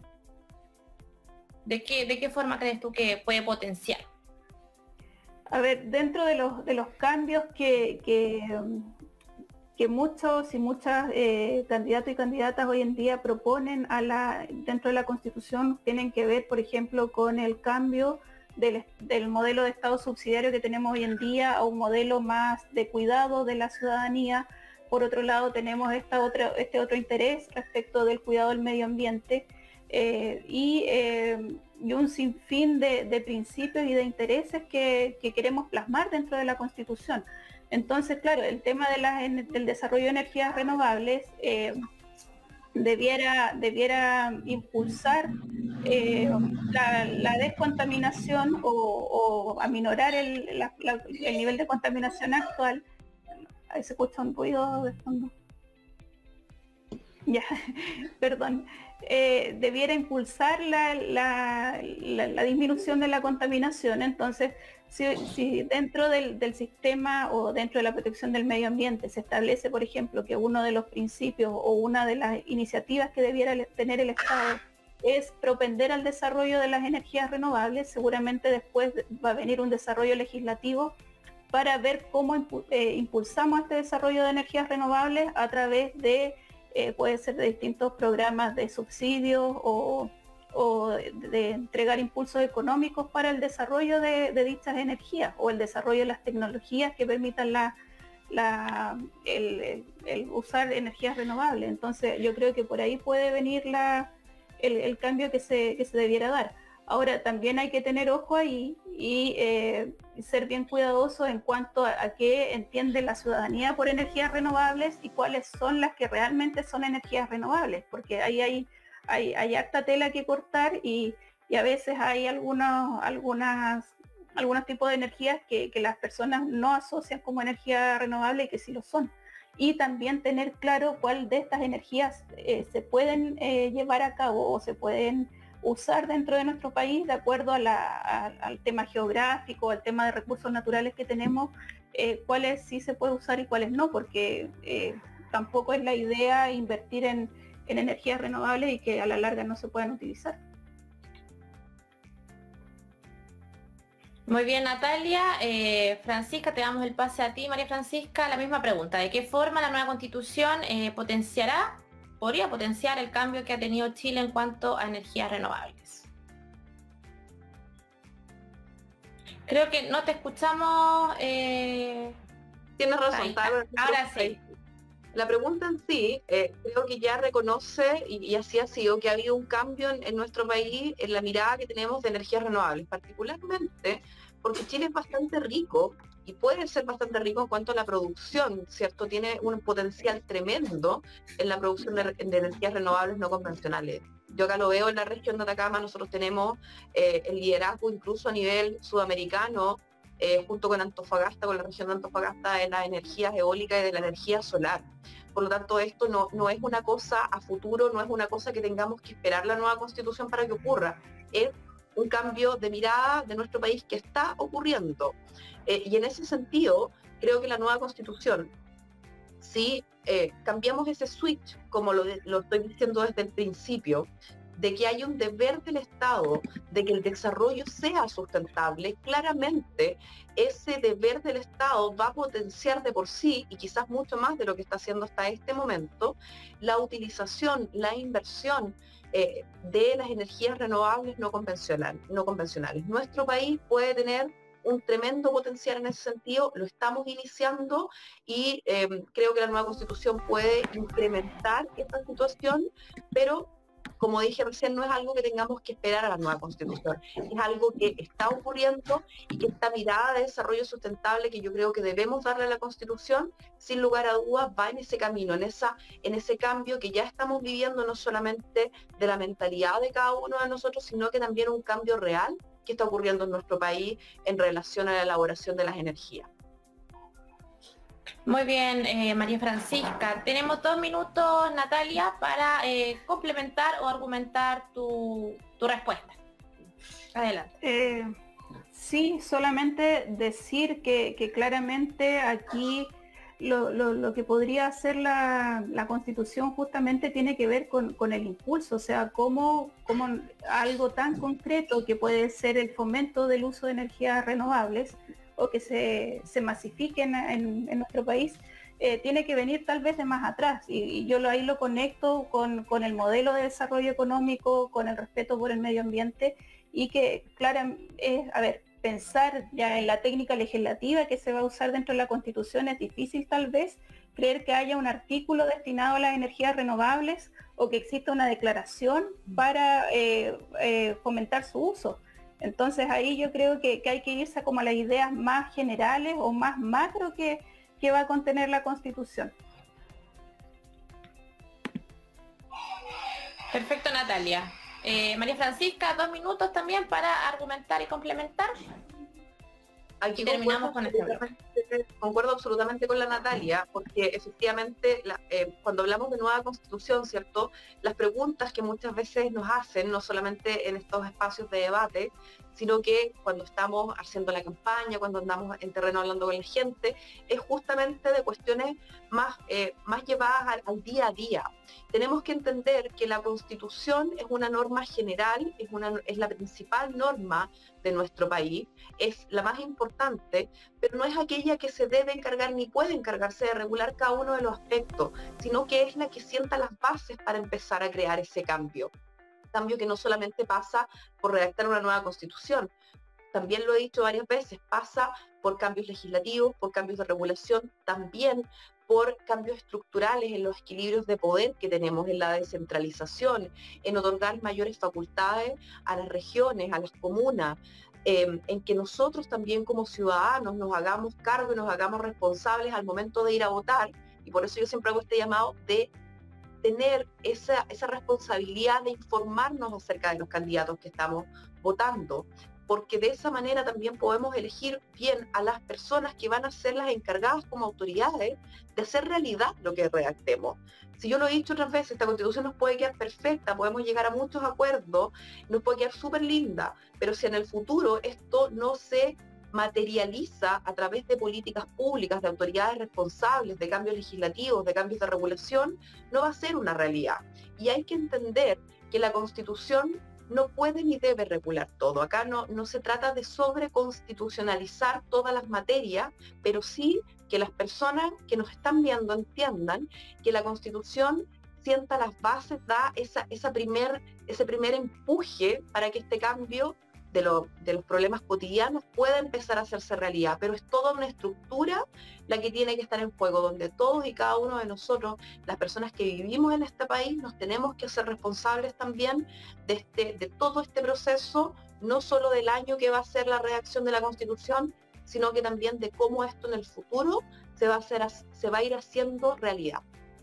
¿De qué, ¿De qué forma crees tú que puede potenciar? A ver, dentro de los, de los cambios que, que, que muchos y muchas eh, candidatos y candidatas hoy en día proponen a la, dentro de la Constitución, tienen que ver, por ejemplo, con el cambio del, del modelo de Estado subsidiario que tenemos hoy en día a un modelo más de cuidado de la ciudadanía. Por otro lado, tenemos esta otra, este otro interés respecto del cuidado del medio ambiente. Eh, y, eh, y un sinfín de, de principios y de intereses que, que queremos plasmar dentro de la Constitución. Entonces, claro, el tema de la, del desarrollo de energías renovables eh, debiera, debiera impulsar eh, la, la descontaminación o, o aminorar el, la, la, el nivel de contaminación actual. Ahí se escucha un ruido de fondo. Ya, perdón. Eh, debiera impulsar la, la, la, la disminución de la contaminación. Entonces, si, si dentro del, del sistema o dentro de la protección del medio ambiente se establece, por ejemplo, que uno de los principios o una de las iniciativas que debiera tener el Estado es propender al desarrollo de las energías renovables, seguramente después va a venir un desarrollo legislativo para ver cómo eh, impulsamos este desarrollo de energías renovables a través de Eh, puede ser de distintos programas de subsidios o, o de, de entregar impulsos económicos para el desarrollo de, de dichas energías o el desarrollo de las tecnologías que permitan la, la, el, el, el usar energías renovables. Entonces yo creo que por ahí puede venir la, el, el cambio que se, que se debiera dar. Ahora también hay que tener ojo ahí y eh, ser bien cuidadoso en cuanto a, a qué entiende la ciudadanía por energías renovables y cuáles son las que realmente son energías renovables, porque ahí hay, hay, hay harta tela que cortar y, y a veces hay algunos, algunas, algunos tipos de energías que, que las personas no asocian como energía renovable y que sí lo son. Y también tener claro cuál de estas energías eh, se pueden eh, llevar a cabo o se pueden usar dentro de nuestro país de acuerdo a la, a, al tema geográfico, al tema de recursos naturales que tenemos, eh, cuáles sí se puede usar y cuáles no, porque eh, tampoco es la idea invertir en, en energías renovables y que a la larga no se puedan utilizar. Muy bien, Natalia. Eh, Francisca, te damos el pase a ti. María Francisca, la misma pregunta. ¿De qué forma la nueva Constitución eh, potenciará podría potenciar el cambio que ha tenido Chile en cuanto a energías renovables? Creo que no te escuchamos. Eh... Tienes razón. Ahora sí. La pregunta en sí, eh, creo que ya reconoce, y, y así ha sido, que ha habido un cambio en, en nuestro país en la mirada que tenemos de energías renovables, particularmente porque Chile es bastante rico y puede ser bastante rico en cuanto a la producción, ¿cierto? Tiene un potencial tremendo en la producción de, de energías renovables no convencionales. Yo acá lo veo en la región de Atacama, nosotros tenemos eh, el liderazgo incluso a nivel sudamericano, eh, junto con Antofagasta, con la región de Antofagasta, de las energías eólicas y de la energía solar. Por lo tanto, esto no, no es una cosa a futuro, no es una cosa que tengamos que esperar la nueva Constitución para que ocurra. Es un cambio de mirada de nuestro país que está ocurriendo. Eh, y en ese sentido, creo que la nueva Constitución, si eh, cambiamos ese switch, como lo, de, lo estoy diciendo desde el principio, de que hay un deber del Estado de que el desarrollo sea sustentable, claramente ese deber del Estado va a potenciar de por sí, y quizás mucho más de lo que está haciendo hasta este momento, la utilización, la inversión eh, de las energías renovables no convencionales, no convencionales. Nuestro país puede tener un tremendo potencial en ese sentido, lo estamos iniciando y eh, creo que la nueva Constitución puede incrementar esta situación, pero como dije recién, no es algo que tengamos que esperar a la nueva Constitución, es algo que está ocurriendo y que esta mirada de desarrollo sustentable que yo creo que debemos darle a la Constitución, sin lugar a dudas, va en ese camino, en, esa, en ese cambio que ya estamos viviendo, no solamente de la mentalidad de cada uno de nosotros, sino que también un cambio real que está ocurriendo en nuestro país en relación a la elaboración de las energías. Muy bien, eh, María Francisca. Tenemos dos minutos, Natalia, para eh, complementar o argumentar tu, tu respuesta. Adelante. Eh, sí, solamente decir que, que claramente aquí lo, lo, lo que podría hacer la, la Constitución justamente tiene que ver con, con el impulso, o sea, cómo, cómo algo tan concreto que puede ser el fomento del uso de energías renovables o que se, se masifiquen en, en nuestro país, eh, tiene que venir tal vez de más atrás. Y, y yo lo, ahí lo conecto con, con el modelo de desarrollo económico, con el respeto por el medio ambiente, y que, claro, es, a ver, pensar ya en la técnica legislativa que se va a usar dentro de la Constitución es difícil tal vez, creer que haya un artículo destinado a las energías renovables o que exista una declaración para eh, eh, fomentar su uso. Entonces ahí yo creo que, que hay que irse como a las ideas más generales o más macro que, que va a contener la Constitución. Perfecto, Natalia. Eh, María Francisca, dos minutos también para argumentar y complementar. Aquí y terminamos con este bloque. Concuerdo absolutamente con la Natalia, porque efectivamente la, eh, cuando hablamos de nueva constitución, ¿cierto? Las preguntas que muchas veces nos hacen, no solamente en estos espacios de debate, sino que cuando estamos haciendo la campaña, cuando andamos en terreno hablando con la gente, es justamente de cuestiones más, eh, más llevadas al, al día a día. Tenemos que entender que la Constitución es una norma general, es, una, es la principal norma de nuestro país, es la más importante, pero no es aquella que se debe encargar ni puede encargarse de regular cada uno de los aspectos, sino que es la que sienta las bases para empezar a crear ese cambio. Cambio que no solamente pasa por redactar una nueva constitución, también lo he dicho varias veces, pasa por cambios legislativos, por cambios de regulación, también por cambios estructurales en los equilibrios de poder que tenemos, en la descentralización, en otorgar mayores facultades a las regiones, a las comunas, eh, en que nosotros también como ciudadanos nos hagamos cargo y nos hagamos responsables al momento de ir a votar, y por eso yo siempre hago este llamado de tener esa, esa responsabilidad de informarnos acerca de los candidatos que estamos votando, porque de esa manera también podemos elegir bien a las personas que van a ser las encargadas como autoridades de hacer realidad lo que redactemos. Si yo lo he dicho otras veces, esta constitución nos puede quedar perfecta, podemos llegar a muchos acuerdos, nos puede quedar súper linda, pero si en el futuro esto no se materializa a través de políticas públicas, de autoridades responsables, de cambios legislativos, de cambios de regulación, no va a ser una realidad. Y hay que entender que la Constitución no puede ni debe regular todo. Acá no, no se trata de sobreconstitucionalizar todas las materias, pero sí que las personas que nos están viendo entiendan que la Constitución sienta las bases, da esa, esa primer, ese primer empuje para que este cambio de, lo, de los problemas cotidianos pueda empezar a hacerse realidad, pero es toda una estructura la que tiene que estar en juego, donde todos y cada uno de nosotros, las personas que vivimos en este país, nos tenemos que hacer responsables también de, este, de todo este proceso, no solo del año que va a ser la redacción de la Constitución, sino que también de cómo esto en el futuro se va a, hacer, se va a ir haciendo realidad.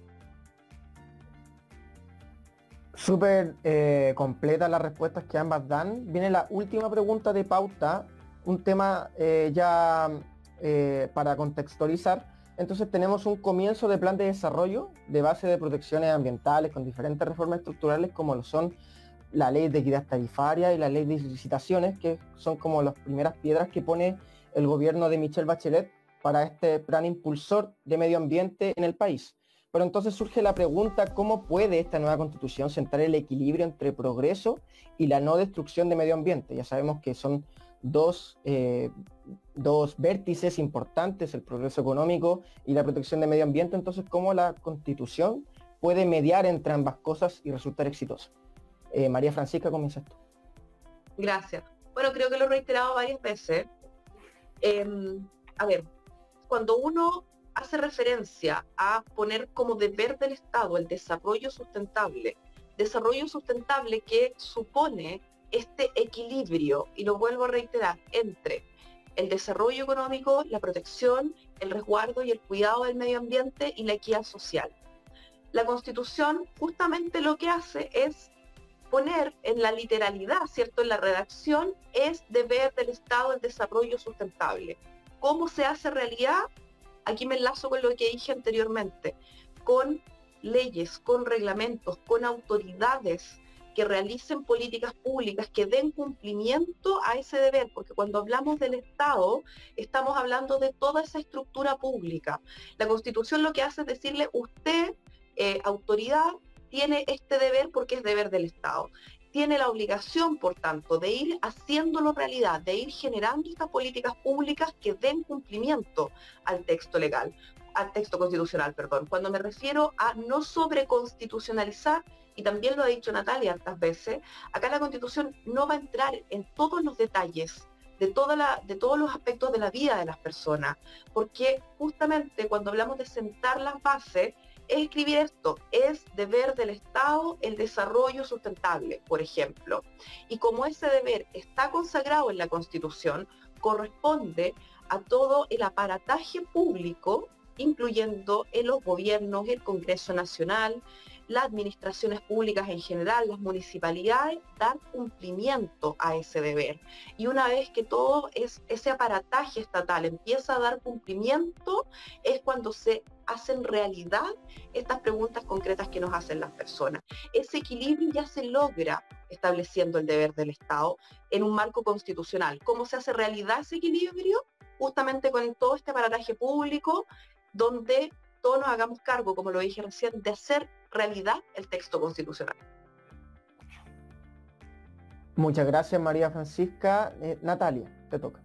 Súper eh, completas las respuestas que ambas dan. Viene la última pregunta de pauta, un tema eh, ya eh, para contextualizar. Entonces tenemos un comienzo de plan de desarrollo de base de protecciones ambientales con diferentes reformas estructurales como lo son la ley de equidad tarifaria y la ley de licitaciones, que son como las primeras piedras que pone el gobierno de Michelle Bachelet para este plan impulsor de medio ambiente en el país. Pero entonces surge la pregunta, ¿cómo puede esta nueva constitución centrar el equilibrio entre progreso y la no destrucción de medio ambiente? Ya sabemos que son dos, eh, dos vértices importantes, el progreso económico y la protección de medio ambiente. Entonces, ¿cómo la constitución puede mediar entre ambas cosas y resultar exitosa? Eh, María Francisca, comienza esto. Gracias. Bueno, creo que lo he reiterado varias veces. Eh, a ver, cuando uno hace referencia a poner como deber del Estado el desarrollo sustentable, desarrollo sustentable que supone este equilibrio, y lo vuelvo a reiterar, entre el desarrollo económico, la protección, el resguardo y el cuidado del medio ambiente y la equidad social. La Constitución justamente lo que hace es poner en la literalidad, ¿cierto?, en la redacción, es deber del Estado el desarrollo sustentable. ¿Cómo se hace realidad? Aquí me enlazo con lo que dije anteriormente, con leyes, con reglamentos, con autoridades que realicen políticas públicas, que den cumplimiento a ese deber, porque cuando hablamos del Estado, estamos hablando de toda esa estructura pública. La Constitución lo que hace es decirle, usted, eh, autoridad, tiene este deber porque es deber del Estado. Tiene la obligación, por tanto, de ir haciéndolo realidad, de ir generando estas políticas públicas que den cumplimiento al texto legal, al texto constitucional, perdón. Cuando me refiero a no sobreconstitucionalizar, y también lo ha dicho Natalia tantas veces, acá la Constitución no va a entrar en todos los detalles de, toda la, de todos los aspectos de la vida de las personas, porque justamente cuando hablamos de sentar las bases, es escribir esto, es deber del Estado el desarrollo sustentable, por ejemplo. Y como ese deber está consagrado en la Constitución, corresponde a todo el aparataje público, incluyendo en los gobiernos, el Congreso Nacional, las administraciones públicas en general, las municipalidades, dar cumplimiento a ese deber. Y una vez que todo es, ese aparataje estatal empieza a dar cumplimiento, es cuando se hacen realidad estas preguntas concretas que nos hacen las personas. Ese equilibrio ya se logra estableciendo el deber del Estado en un marco constitucional. ¿Cómo se hace realidad ese equilibrio? Justamente con todo este aparataje público, donde todos nos hagamos cargo, como lo dije recién, de hacer realidad el texto constitucional. Muchas gracias, María Francisca. Eh, Natalia, te toca.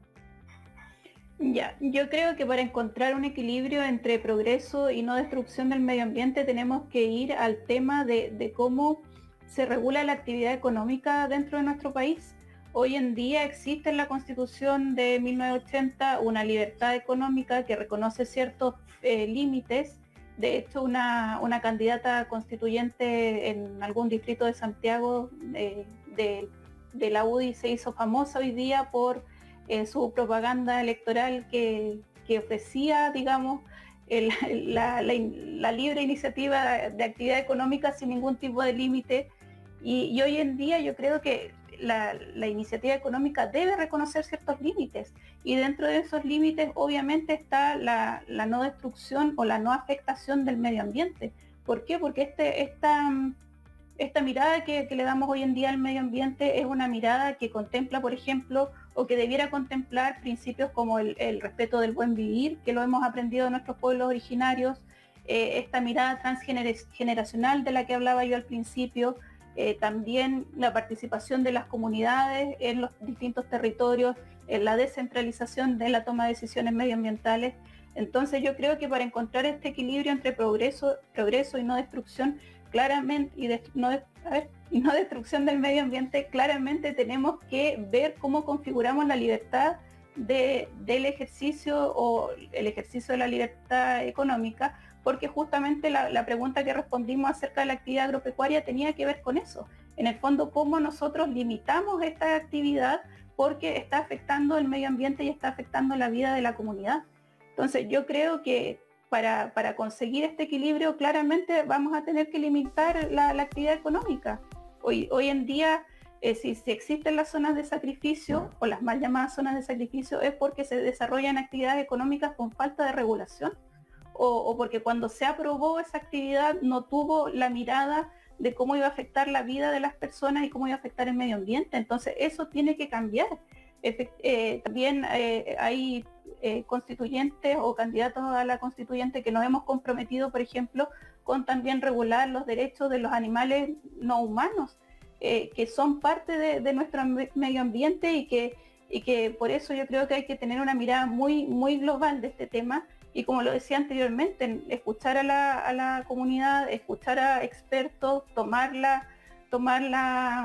Ya, yo creo que para encontrar un equilibrio entre progreso y no destrucción del medio ambiente tenemos que ir al tema de, de cómo se regula la actividad económica dentro de nuestro país. Hoy en día existe en la Constitución de mil novecientos ochenta una libertad económica que reconoce ciertos eh, límites. De hecho, una, una candidata constituyente en algún distrito de Santiago eh, de, de la U D I se hizo famosa hoy día por eh, su propaganda electoral que, que ofrecía, digamos, el, la, la, la libre iniciativa de actividad económica sin ningún tipo de límite. Y, y hoy en día yo creo que La, la iniciativa económica debe reconocer ciertos límites, y dentro de esos límites obviamente está la, la no destrucción o la no afectación del medio ambiente. ¿Por qué? Porque este, esta, esta mirada que, que le damos hoy en día al medio ambiente es una mirada que contempla, por ejemplo, o que debiera contemplar principios como el, el respeto del buen vivir, que lo hemos aprendido de nuestros pueblos originarios, eh, esta mirada transgeneracional de la que hablaba yo al principio, Eh, también la participación de las comunidades en los distintos territorios, en la descentralización de la toma de decisiones medioambientales. Entonces yo creo que para encontrar este equilibrio entre progreso, progreso y no destrucción, claramente, y, de, no, a ver, y no destrucción del medio ambiente, claramente tenemos que ver cómo configuramos la libertad de, del ejercicio o el ejercicio de la libertad económica, porque justamente la, la pregunta que respondimos acerca de la actividad agropecuaria tenía que ver con eso. En el fondo, cómo nosotros limitamos esta actividad porque está afectando el medio ambiente y está afectando la vida de la comunidad. Entonces, yo creo que para, para conseguir este equilibrio, claramente vamos a tener que limitar la, la actividad económica. Hoy, hoy en día, eh, si, si existen las zonas de sacrificio, o las mal llamadas zonas de sacrificio, es porque se desarrollan actividades económicas con falta de regulación, O, o porque cuando se aprobó esa actividad no tuvo la mirada de cómo iba a afectar la vida de las personas y cómo iba a afectar el medio ambiente. Entonces eso tiene que cambiar. Efect, eh, también eh, hay eh, constituyentes o candidatos a la constituyente que nos hemos comprometido, por ejemplo, con también regular los derechos de los animales no humanos, eh, que son parte de, de nuestro medio ambiente, y que, y que por eso yo creo que hay que tener una mirada muy, muy global de este tema. Y como lo decía anteriormente, escuchar a la, a la comunidad, escuchar a expertos, tomar, la, tomar la,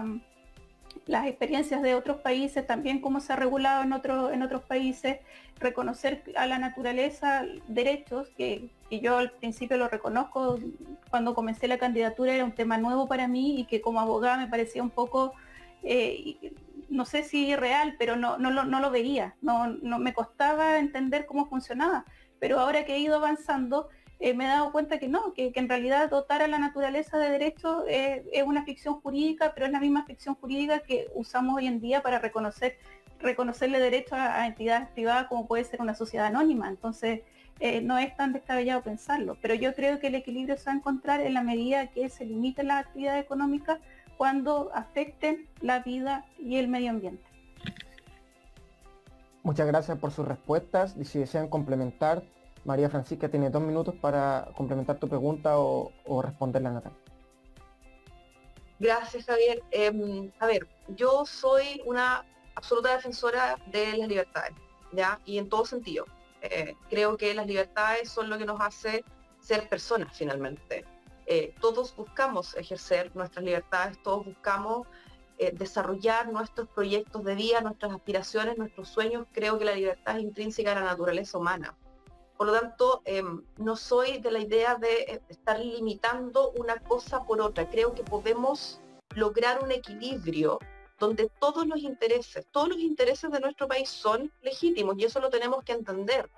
las experiencias de otros países, también cómo se ha regulado en, otro, en otros países, reconocer a la naturaleza derechos, que, que yo al principio lo reconozco, cuando comencé la candidatura era un tema nuevo para mí y que como abogada me parecía un poco, eh, no sé si irreal, pero no, no, lo, no lo veía, no, no me costaba entender cómo funcionaba. Pero ahora que he ido avanzando, eh, me he dado cuenta que no, que, que en realidad dotar a la naturaleza de derechos eh, es una ficción jurídica, pero es la misma ficción jurídica que usamos hoy en día para reconocer, reconocerle derechos a, a entidades privadas como puede ser una sociedad anónima. Entonces, eh, no es tan descabellado pensarlo. Pero yo creo que el equilibrio se va a encontrar en la medida que se limiten las actividades económicas cuando afecten la vida y el medio ambiente. Muchas gracias por sus respuestas, y si desean complementar, María Francisca tiene dos minutos para complementar tu pregunta o, o responderla a Natalia. Gracias, Javier. Eh, a ver, yo soy una absoluta defensora de las libertades, ¿ya? Y en todo sentido. Eh, creo que las libertades son lo que nos hace ser personas, finalmente. Eh, todos buscamos ejercer nuestras libertades, todos buscamos Eh, desarrollar nuestros proyectos de vida, nuestras aspiraciones, nuestros sueños. Creo que la libertad es intrínseca a la naturaleza humana. Por lo tanto, eh, no soy de la idea de estar limitando una cosa por otra. Creo que podemos lograr un equilibrio donde todos los intereses, todos los intereses de nuestro país son legítimos, y eso lo tenemos que entender.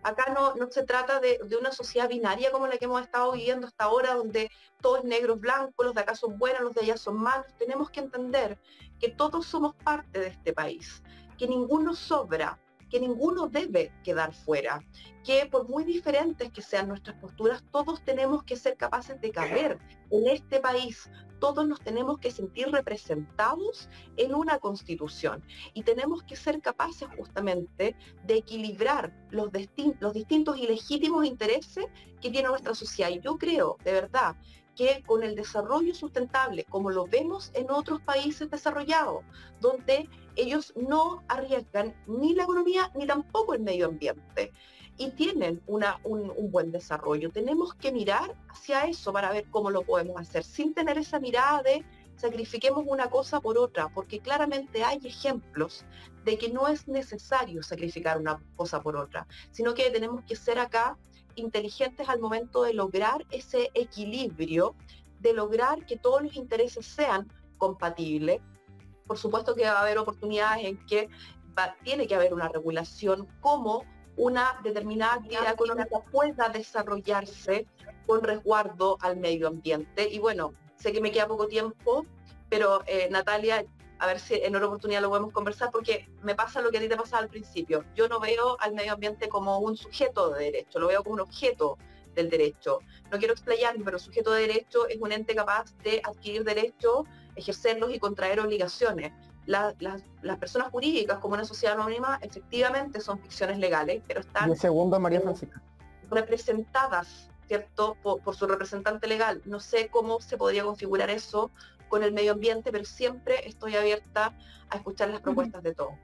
Acá no, no se trata de, de una sociedad binaria como la que hemos estado viviendo hasta ahora, donde todo es negro, blanco, los de acá son buenos, los de allá son malos. Tenemos que entender que todos somos parte de este país, que ninguno sobra, que ninguno debe quedar fuera, que por muy diferentes que sean nuestras posturas, todos tenemos que ser capaces de caber en este país, todos nos tenemos que sentir representados en una constitución y tenemos que ser capaces justamente de equilibrar los, los distintos y legítimos intereses que tiene nuestra sociedad. Y yo creo, de verdad, que con el desarrollo sustentable, como lo vemos en otros países desarrollados, donde ellos no arriesgan ni la economía ni tampoco el medio ambiente, y tienen una, un, un buen desarrollo, tenemos que mirar hacia eso para ver cómo lo podemos hacer, sin tener esa mirada de sacrifiquemos una cosa por otra, porque claramente hay ejemplos de que no es necesario sacrificar una cosa por otra, sino que tenemos que ser acá inteligentes al momento de lograr ese equilibrio, de lograr que todos los intereses sean compatibles. Por supuesto que va a haber oportunidades en que va, tiene que haber una regulación, como una determinada actividad económica pueda desarrollarse con resguardo al medio ambiente. Y bueno, sé que me queda poco tiempo, pero eh, Natalia, a ver si en otra oportunidad lo podemos conversar, porque me pasa lo que a ti te pasaba al principio. Yo no veo al medio ambiente como un sujeto de derecho, lo veo como un objeto del derecho. No quiero explayarme, pero sujeto de derecho es un ente capaz de adquirir derechos, ejercerlos y contraer obligaciones. La, la, las personas jurídicas, como una sociedad anónima, efectivamente son ficciones legales, pero están diez segundos, María Francisca. representadas, ¿cierto?, por, por su representante legal. No sé cómo se podría configurar eso con el medio ambiente, pero siempre estoy abierta a escuchar las propuestas uh-huh. de todos.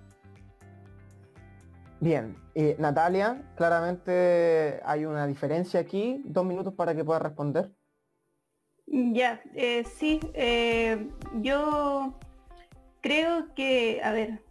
Bien, eh, Natalia, claramente hay una diferencia aquí. Dos minutos para que pueda responder. Ya, eh, sí, eh, yo creo que, a ver,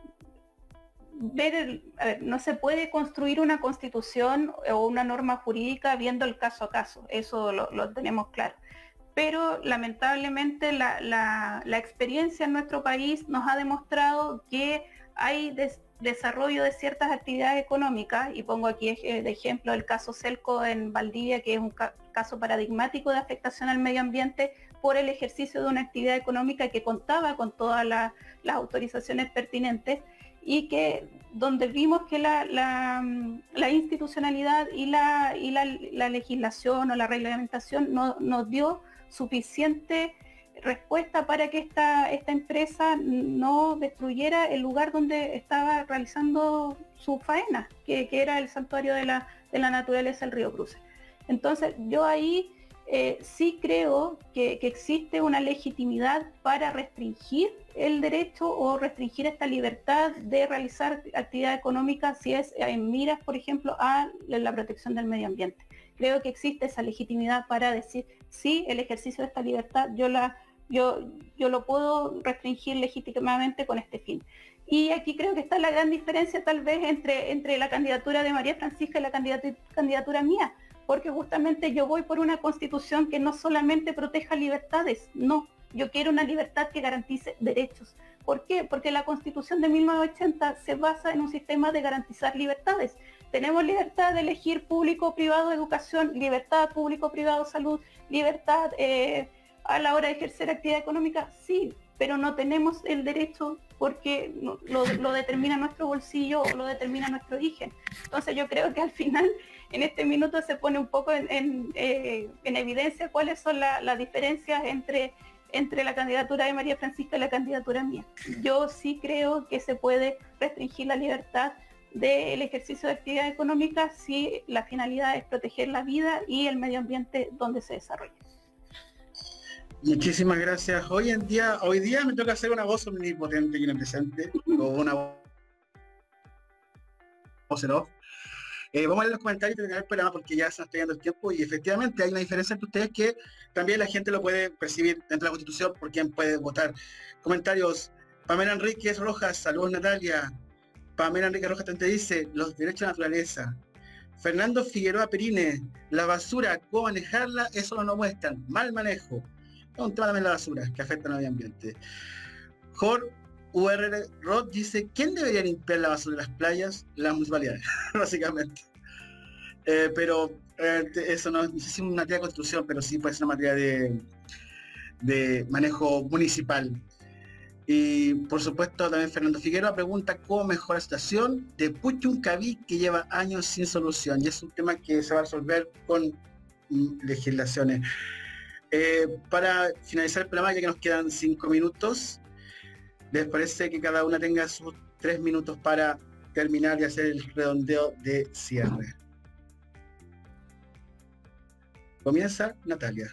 ver el, a ver, no se puede construir una constitución o una norma jurídica viendo el caso a caso, eso lo, lo tenemos claro. Pero lamentablemente la, la, la experiencia en nuestro país nos ha demostrado que hay des, desarrollo de ciertas actividades económicas, y pongo aquí de ejemplo el caso Celco en Valdivia, que es un ca caso paradigmático de afectación al medio ambiente por el ejercicio de una actividad económica que contaba con todas la, las autorizaciones pertinentes, y que donde vimos que la, la, la institucionalidad y, la, y la, la legislación o la reglamentación no, nos dio suficiente respuesta para que esta, esta empresa no destruyera el lugar donde estaba realizando su faena, que, que era el santuario de la, de la naturaleza, el río Cruces. Entonces yo ahí eh, sí creo que, que existe una legitimidad para restringir el derecho o restringir esta libertad de realizar actividad económica si es en miras, por ejemplo, a la protección del medio ambiente. Creo que existe esa legitimidad para decir, sí, el ejercicio de esta libertad yo, la, yo, yo lo puedo restringir legítimamente con este fin. Y aquí creo que está la gran diferencia tal vez entre, entre la candidatura de María Francisca y la candidatura, candidatura mía, porque justamente yo voy por una constitución que no solamente proteja libertades, no, yo quiero una libertad que garantice derechos. ¿Por qué? Porque la Constitución de mil novecientos ochenta se basa en un sistema de garantizar libertades. Tenemos libertad de elegir público, privado, educación, libertad público, privado, salud, libertad eh, a la hora de ejercer actividad económica, sí, pero no tenemos el derecho porque lo, lo determina nuestro bolsillo o lo determina nuestro origen. Entonces yo creo que al final, en este minuto se pone un poco en, en, eh, en evidencia cuáles son la, las diferencias entre entre la candidatura de María Francisca y la candidatura mía. Yo sí creo que se puede restringir la libertad del ejercicio de actividad económica si la finalidad es proteger la vida y el medio ambiente donde se desarrolla. Muchísimas gracias. Hoy en día, hoy día me toca hacer una voz omnipotente y presente, o una voz en off. Eh, vamos a leer los comentarios y terminar el programa porque ya se nos está yendo el tiempo, y efectivamente hay una diferencia entre ustedes que también la gente lo puede percibir dentro de la Constitución por quién puede votar. Comentarios: Pamela Enríquez Rojas, saludos Natalia. Pamela Enríquez Rojas te dice, los derechos de la naturaleza. Fernando Figueroa Perine, la basura, cómo manejarla, eso no lo muestran, mal manejo. Es un tema también la basura, que afecta al medio ambiente. Jor U R Rod dice, ¿quién debería limpiar la basura de las playas? Las municipalidades, básicamente. eh, pero eh, eso no, no sé si es una materia de construcción, pero sí puede ser una materia de, de manejo municipal. Y por supuesto también Fernando Figueroa pregunta cómo mejorar la situación de Puchuncaví que lleva años sin solución, y es un tema que se va a resolver con mm, legislaciones. Eh, para finalizar el programa, ya que nos quedan cinco minutos, ¿les parece que cada una tenga sus tres minutos para terminar y hacer el redondeo de cierre? Comienza Natalia.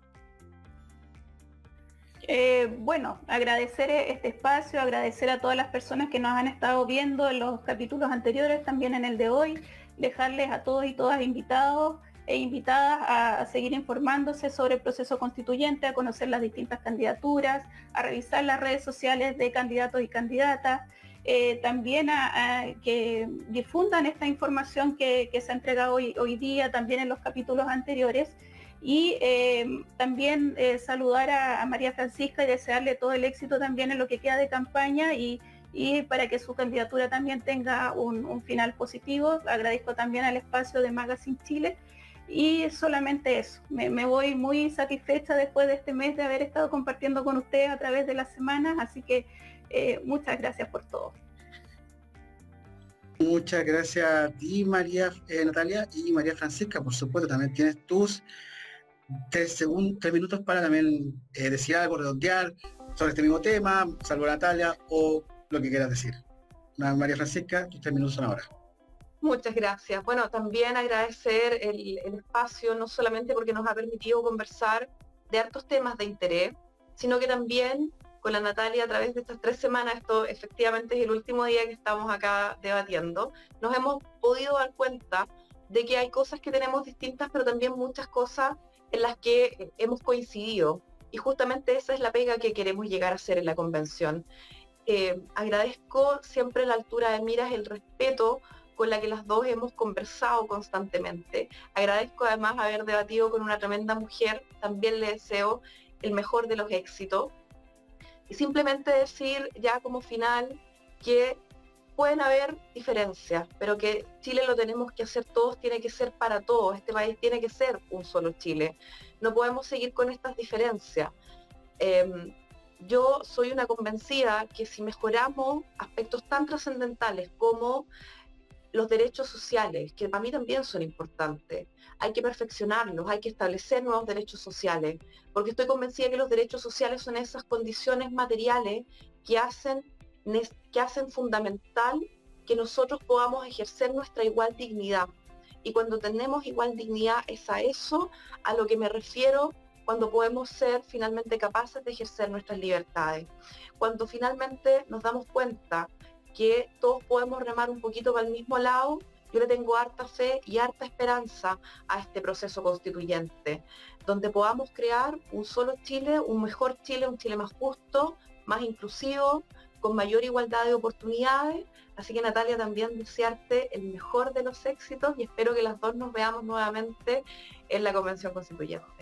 Eh, bueno, agradecer este espacio, agradecer a todas las personas que nos han estado viendo en los capítulos anteriores, también en el de hoy, dejarles a todos y todas invitados e invitadas a, a seguir informándose sobre el proceso constituyente, a conocer las distintas candidaturas, a revisar las redes sociales de candidatos y candidatas, eh, también a, a que difundan esta información que, que se ha entregado hoy, hoy día, también en los capítulos anteriores. Y eh, también eh, saludar a, a María Francisca y desearle todo el éxito también en lo que queda de campaña y, y para que su candidatura también tenga un, un final positivo. Agradezco también al espacio de Magazine Chile y solamente eso. Me, me voy muy satisfecha después de este mes de haber estado compartiendo con ustedes a través de las semanas, así que eh, muchas gracias por todo. Muchas gracias a ti, María eh, Natalia, y María Francisca, por supuesto, también tienes tus Tres, segundos, tres minutos para también eh, decir algo, redondear sobre este mismo tema, salvo Natalia, o lo que quieras decir. María Francisca, tus tres minutos son ahora. Muchas gracias. Bueno, también agradecer el, el espacio, no solamente porque nos ha permitido conversar de hartos temas de interés, sino que también con la Natalia a través de estas tres semanas, esto efectivamente es el último día que estamos acá debatiendo, nos hemos podido dar cuenta de que hay cosas que tenemos distintas, pero también muchas cosas en las que hemos coincidido, y justamente esa es la pega que queremos llegar a hacer en la convención. Eh, agradezco siempre la altura de miras, el respeto con la que las dos hemos conversado constantemente. Agradezco además haber debatido con una tremenda mujer, también le deseo el mejor de los éxitos. Y simplemente decir ya como final que pueden haber diferencias, pero que Chile lo tenemos que hacer todos, tiene que ser para todos, este país tiene que ser un solo Chile. No podemos seguir con estas diferencias. Eh, yo soy una convencida que si mejoramos aspectos tan trascendentales como los derechos sociales, que para mí también son importantes, hay que perfeccionarlos, hay que establecer nuevos derechos sociales, porque estoy convencida que los derechos sociales son esas condiciones materiales que hacen que hacen fundamental que nosotros podamos ejercer nuestra igual dignidad. Y cuando tenemos igual dignidad es a eso a lo que me refiero cuando podemos ser finalmente capaces de ejercer nuestras libertades. Cuando finalmente nos damos cuenta que todos podemos remar un poquito para el mismo lado, yo le tengo harta fe y harta esperanza a este proceso constituyente, donde podamos crear un solo Chile, un mejor Chile, un Chile más justo, más inclusivo, con mayor igualdad de oportunidades. Así que Natalia, también desearte el mejor de los éxitos y espero que las dos nos veamos nuevamente en la Convención Constituyente.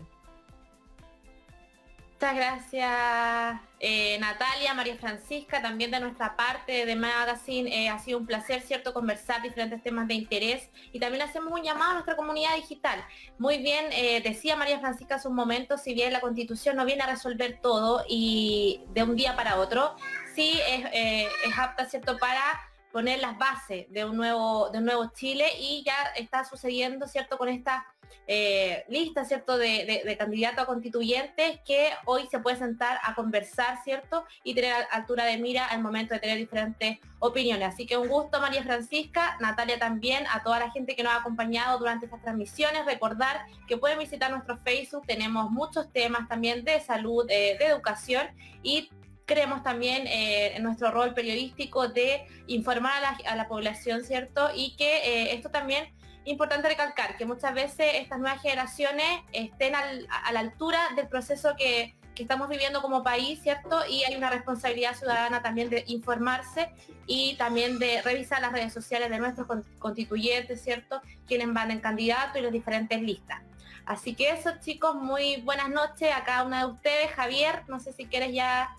Muchas gracias eh, Natalia, María Francisca, también de nuestra parte de Magazine, eh, ha sido un placer, ¿cierto?, conversar diferentes temas de interés y también hacemos un llamado a nuestra comunidad digital. Muy bien, eh, decía María Francisca hace un momento, si bien la Constitución no viene a resolver todo y de un día para otro, sí es, eh, es apta, ¿cierto?, para poner las bases de un nuevo, de un nuevo Chile y ya está sucediendo, ¿cierto?, con esta Eh, lista, ¿cierto?, de, de, de candidatos a constituyentes que hoy se puede sentar a conversar, ¿cierto?, y tener altura de mira al momento de tener diferentes opiniones. Así que un gusto, María Francisca, Natalia también, a toda la gente que nos ha acompañado durante estas transmisiones, recordar que pueden visitar nuestro Facebook, tenemos muchos temas también de salud, eh, de educación y creemos también eh, en nuestro rol periodístico de informar a la, a la población, ¿cierto?, y que eh, esto también importante recalcar que muchas veces estas nuevas generaciones estén al, a la altura del proceso que, que estamos viviendo como país, ¿cierto? Y hay una responsabilidad ciudadana también de informarse y también de revisar las redes sociales de nuestros constituyentes, ¿cierto? Quienes van en candidato y las diferentes listas. Así que eso, chicos, muy buenas noches a cada una de ustedes. Javier, no sé si quieres ya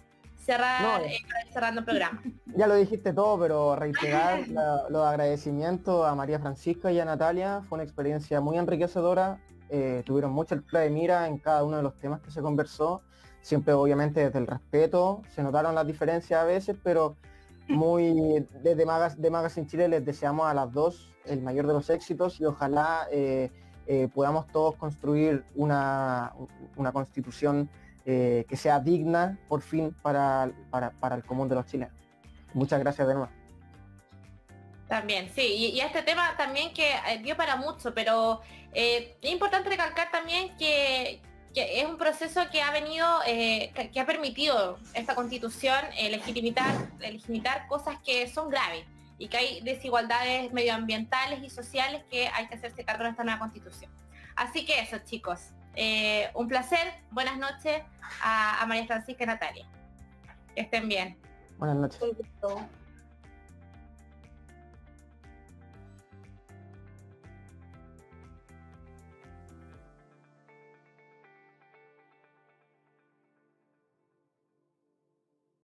cerrar, No, eh, para ir cerrando el programa. Ya lo dijiste todo, pero reiterar la- los agradecimientos a María Francisca y a Natalia. Fue una experiencia muy enriquecedora. Eh, tuvieron mucha altura de mira en cada uno de los temas que se conversó. Siempre obviamente desde el respeto. Se notaron las diferencias a veces, pero muy desde Magas, de Magazine Chile les deseamos a las dos el mayor de los éxitos y ojalá eh, eh, podamos todos construir una, una constitución eh, que sea digna por fin para, para, para el común de los chilenos. Muchas gracias de nuevo. También, sí, y, y este tema también que eh, dio para mucho, pero eh, es importante recalcar también que, que es un proceso que ha venido, eh, que, que ha permitido esta constitución eh, legitimar, legitimar cosas que son graves y que hay desigualdades medioambientales y sociales que hay que hacerse cargo de esta nueva constitución. Así que eso, chicos, eh, un placer, buenas noches a, a María Francisca y Natalia. Que estén bien. Buenas noches. Un gusto.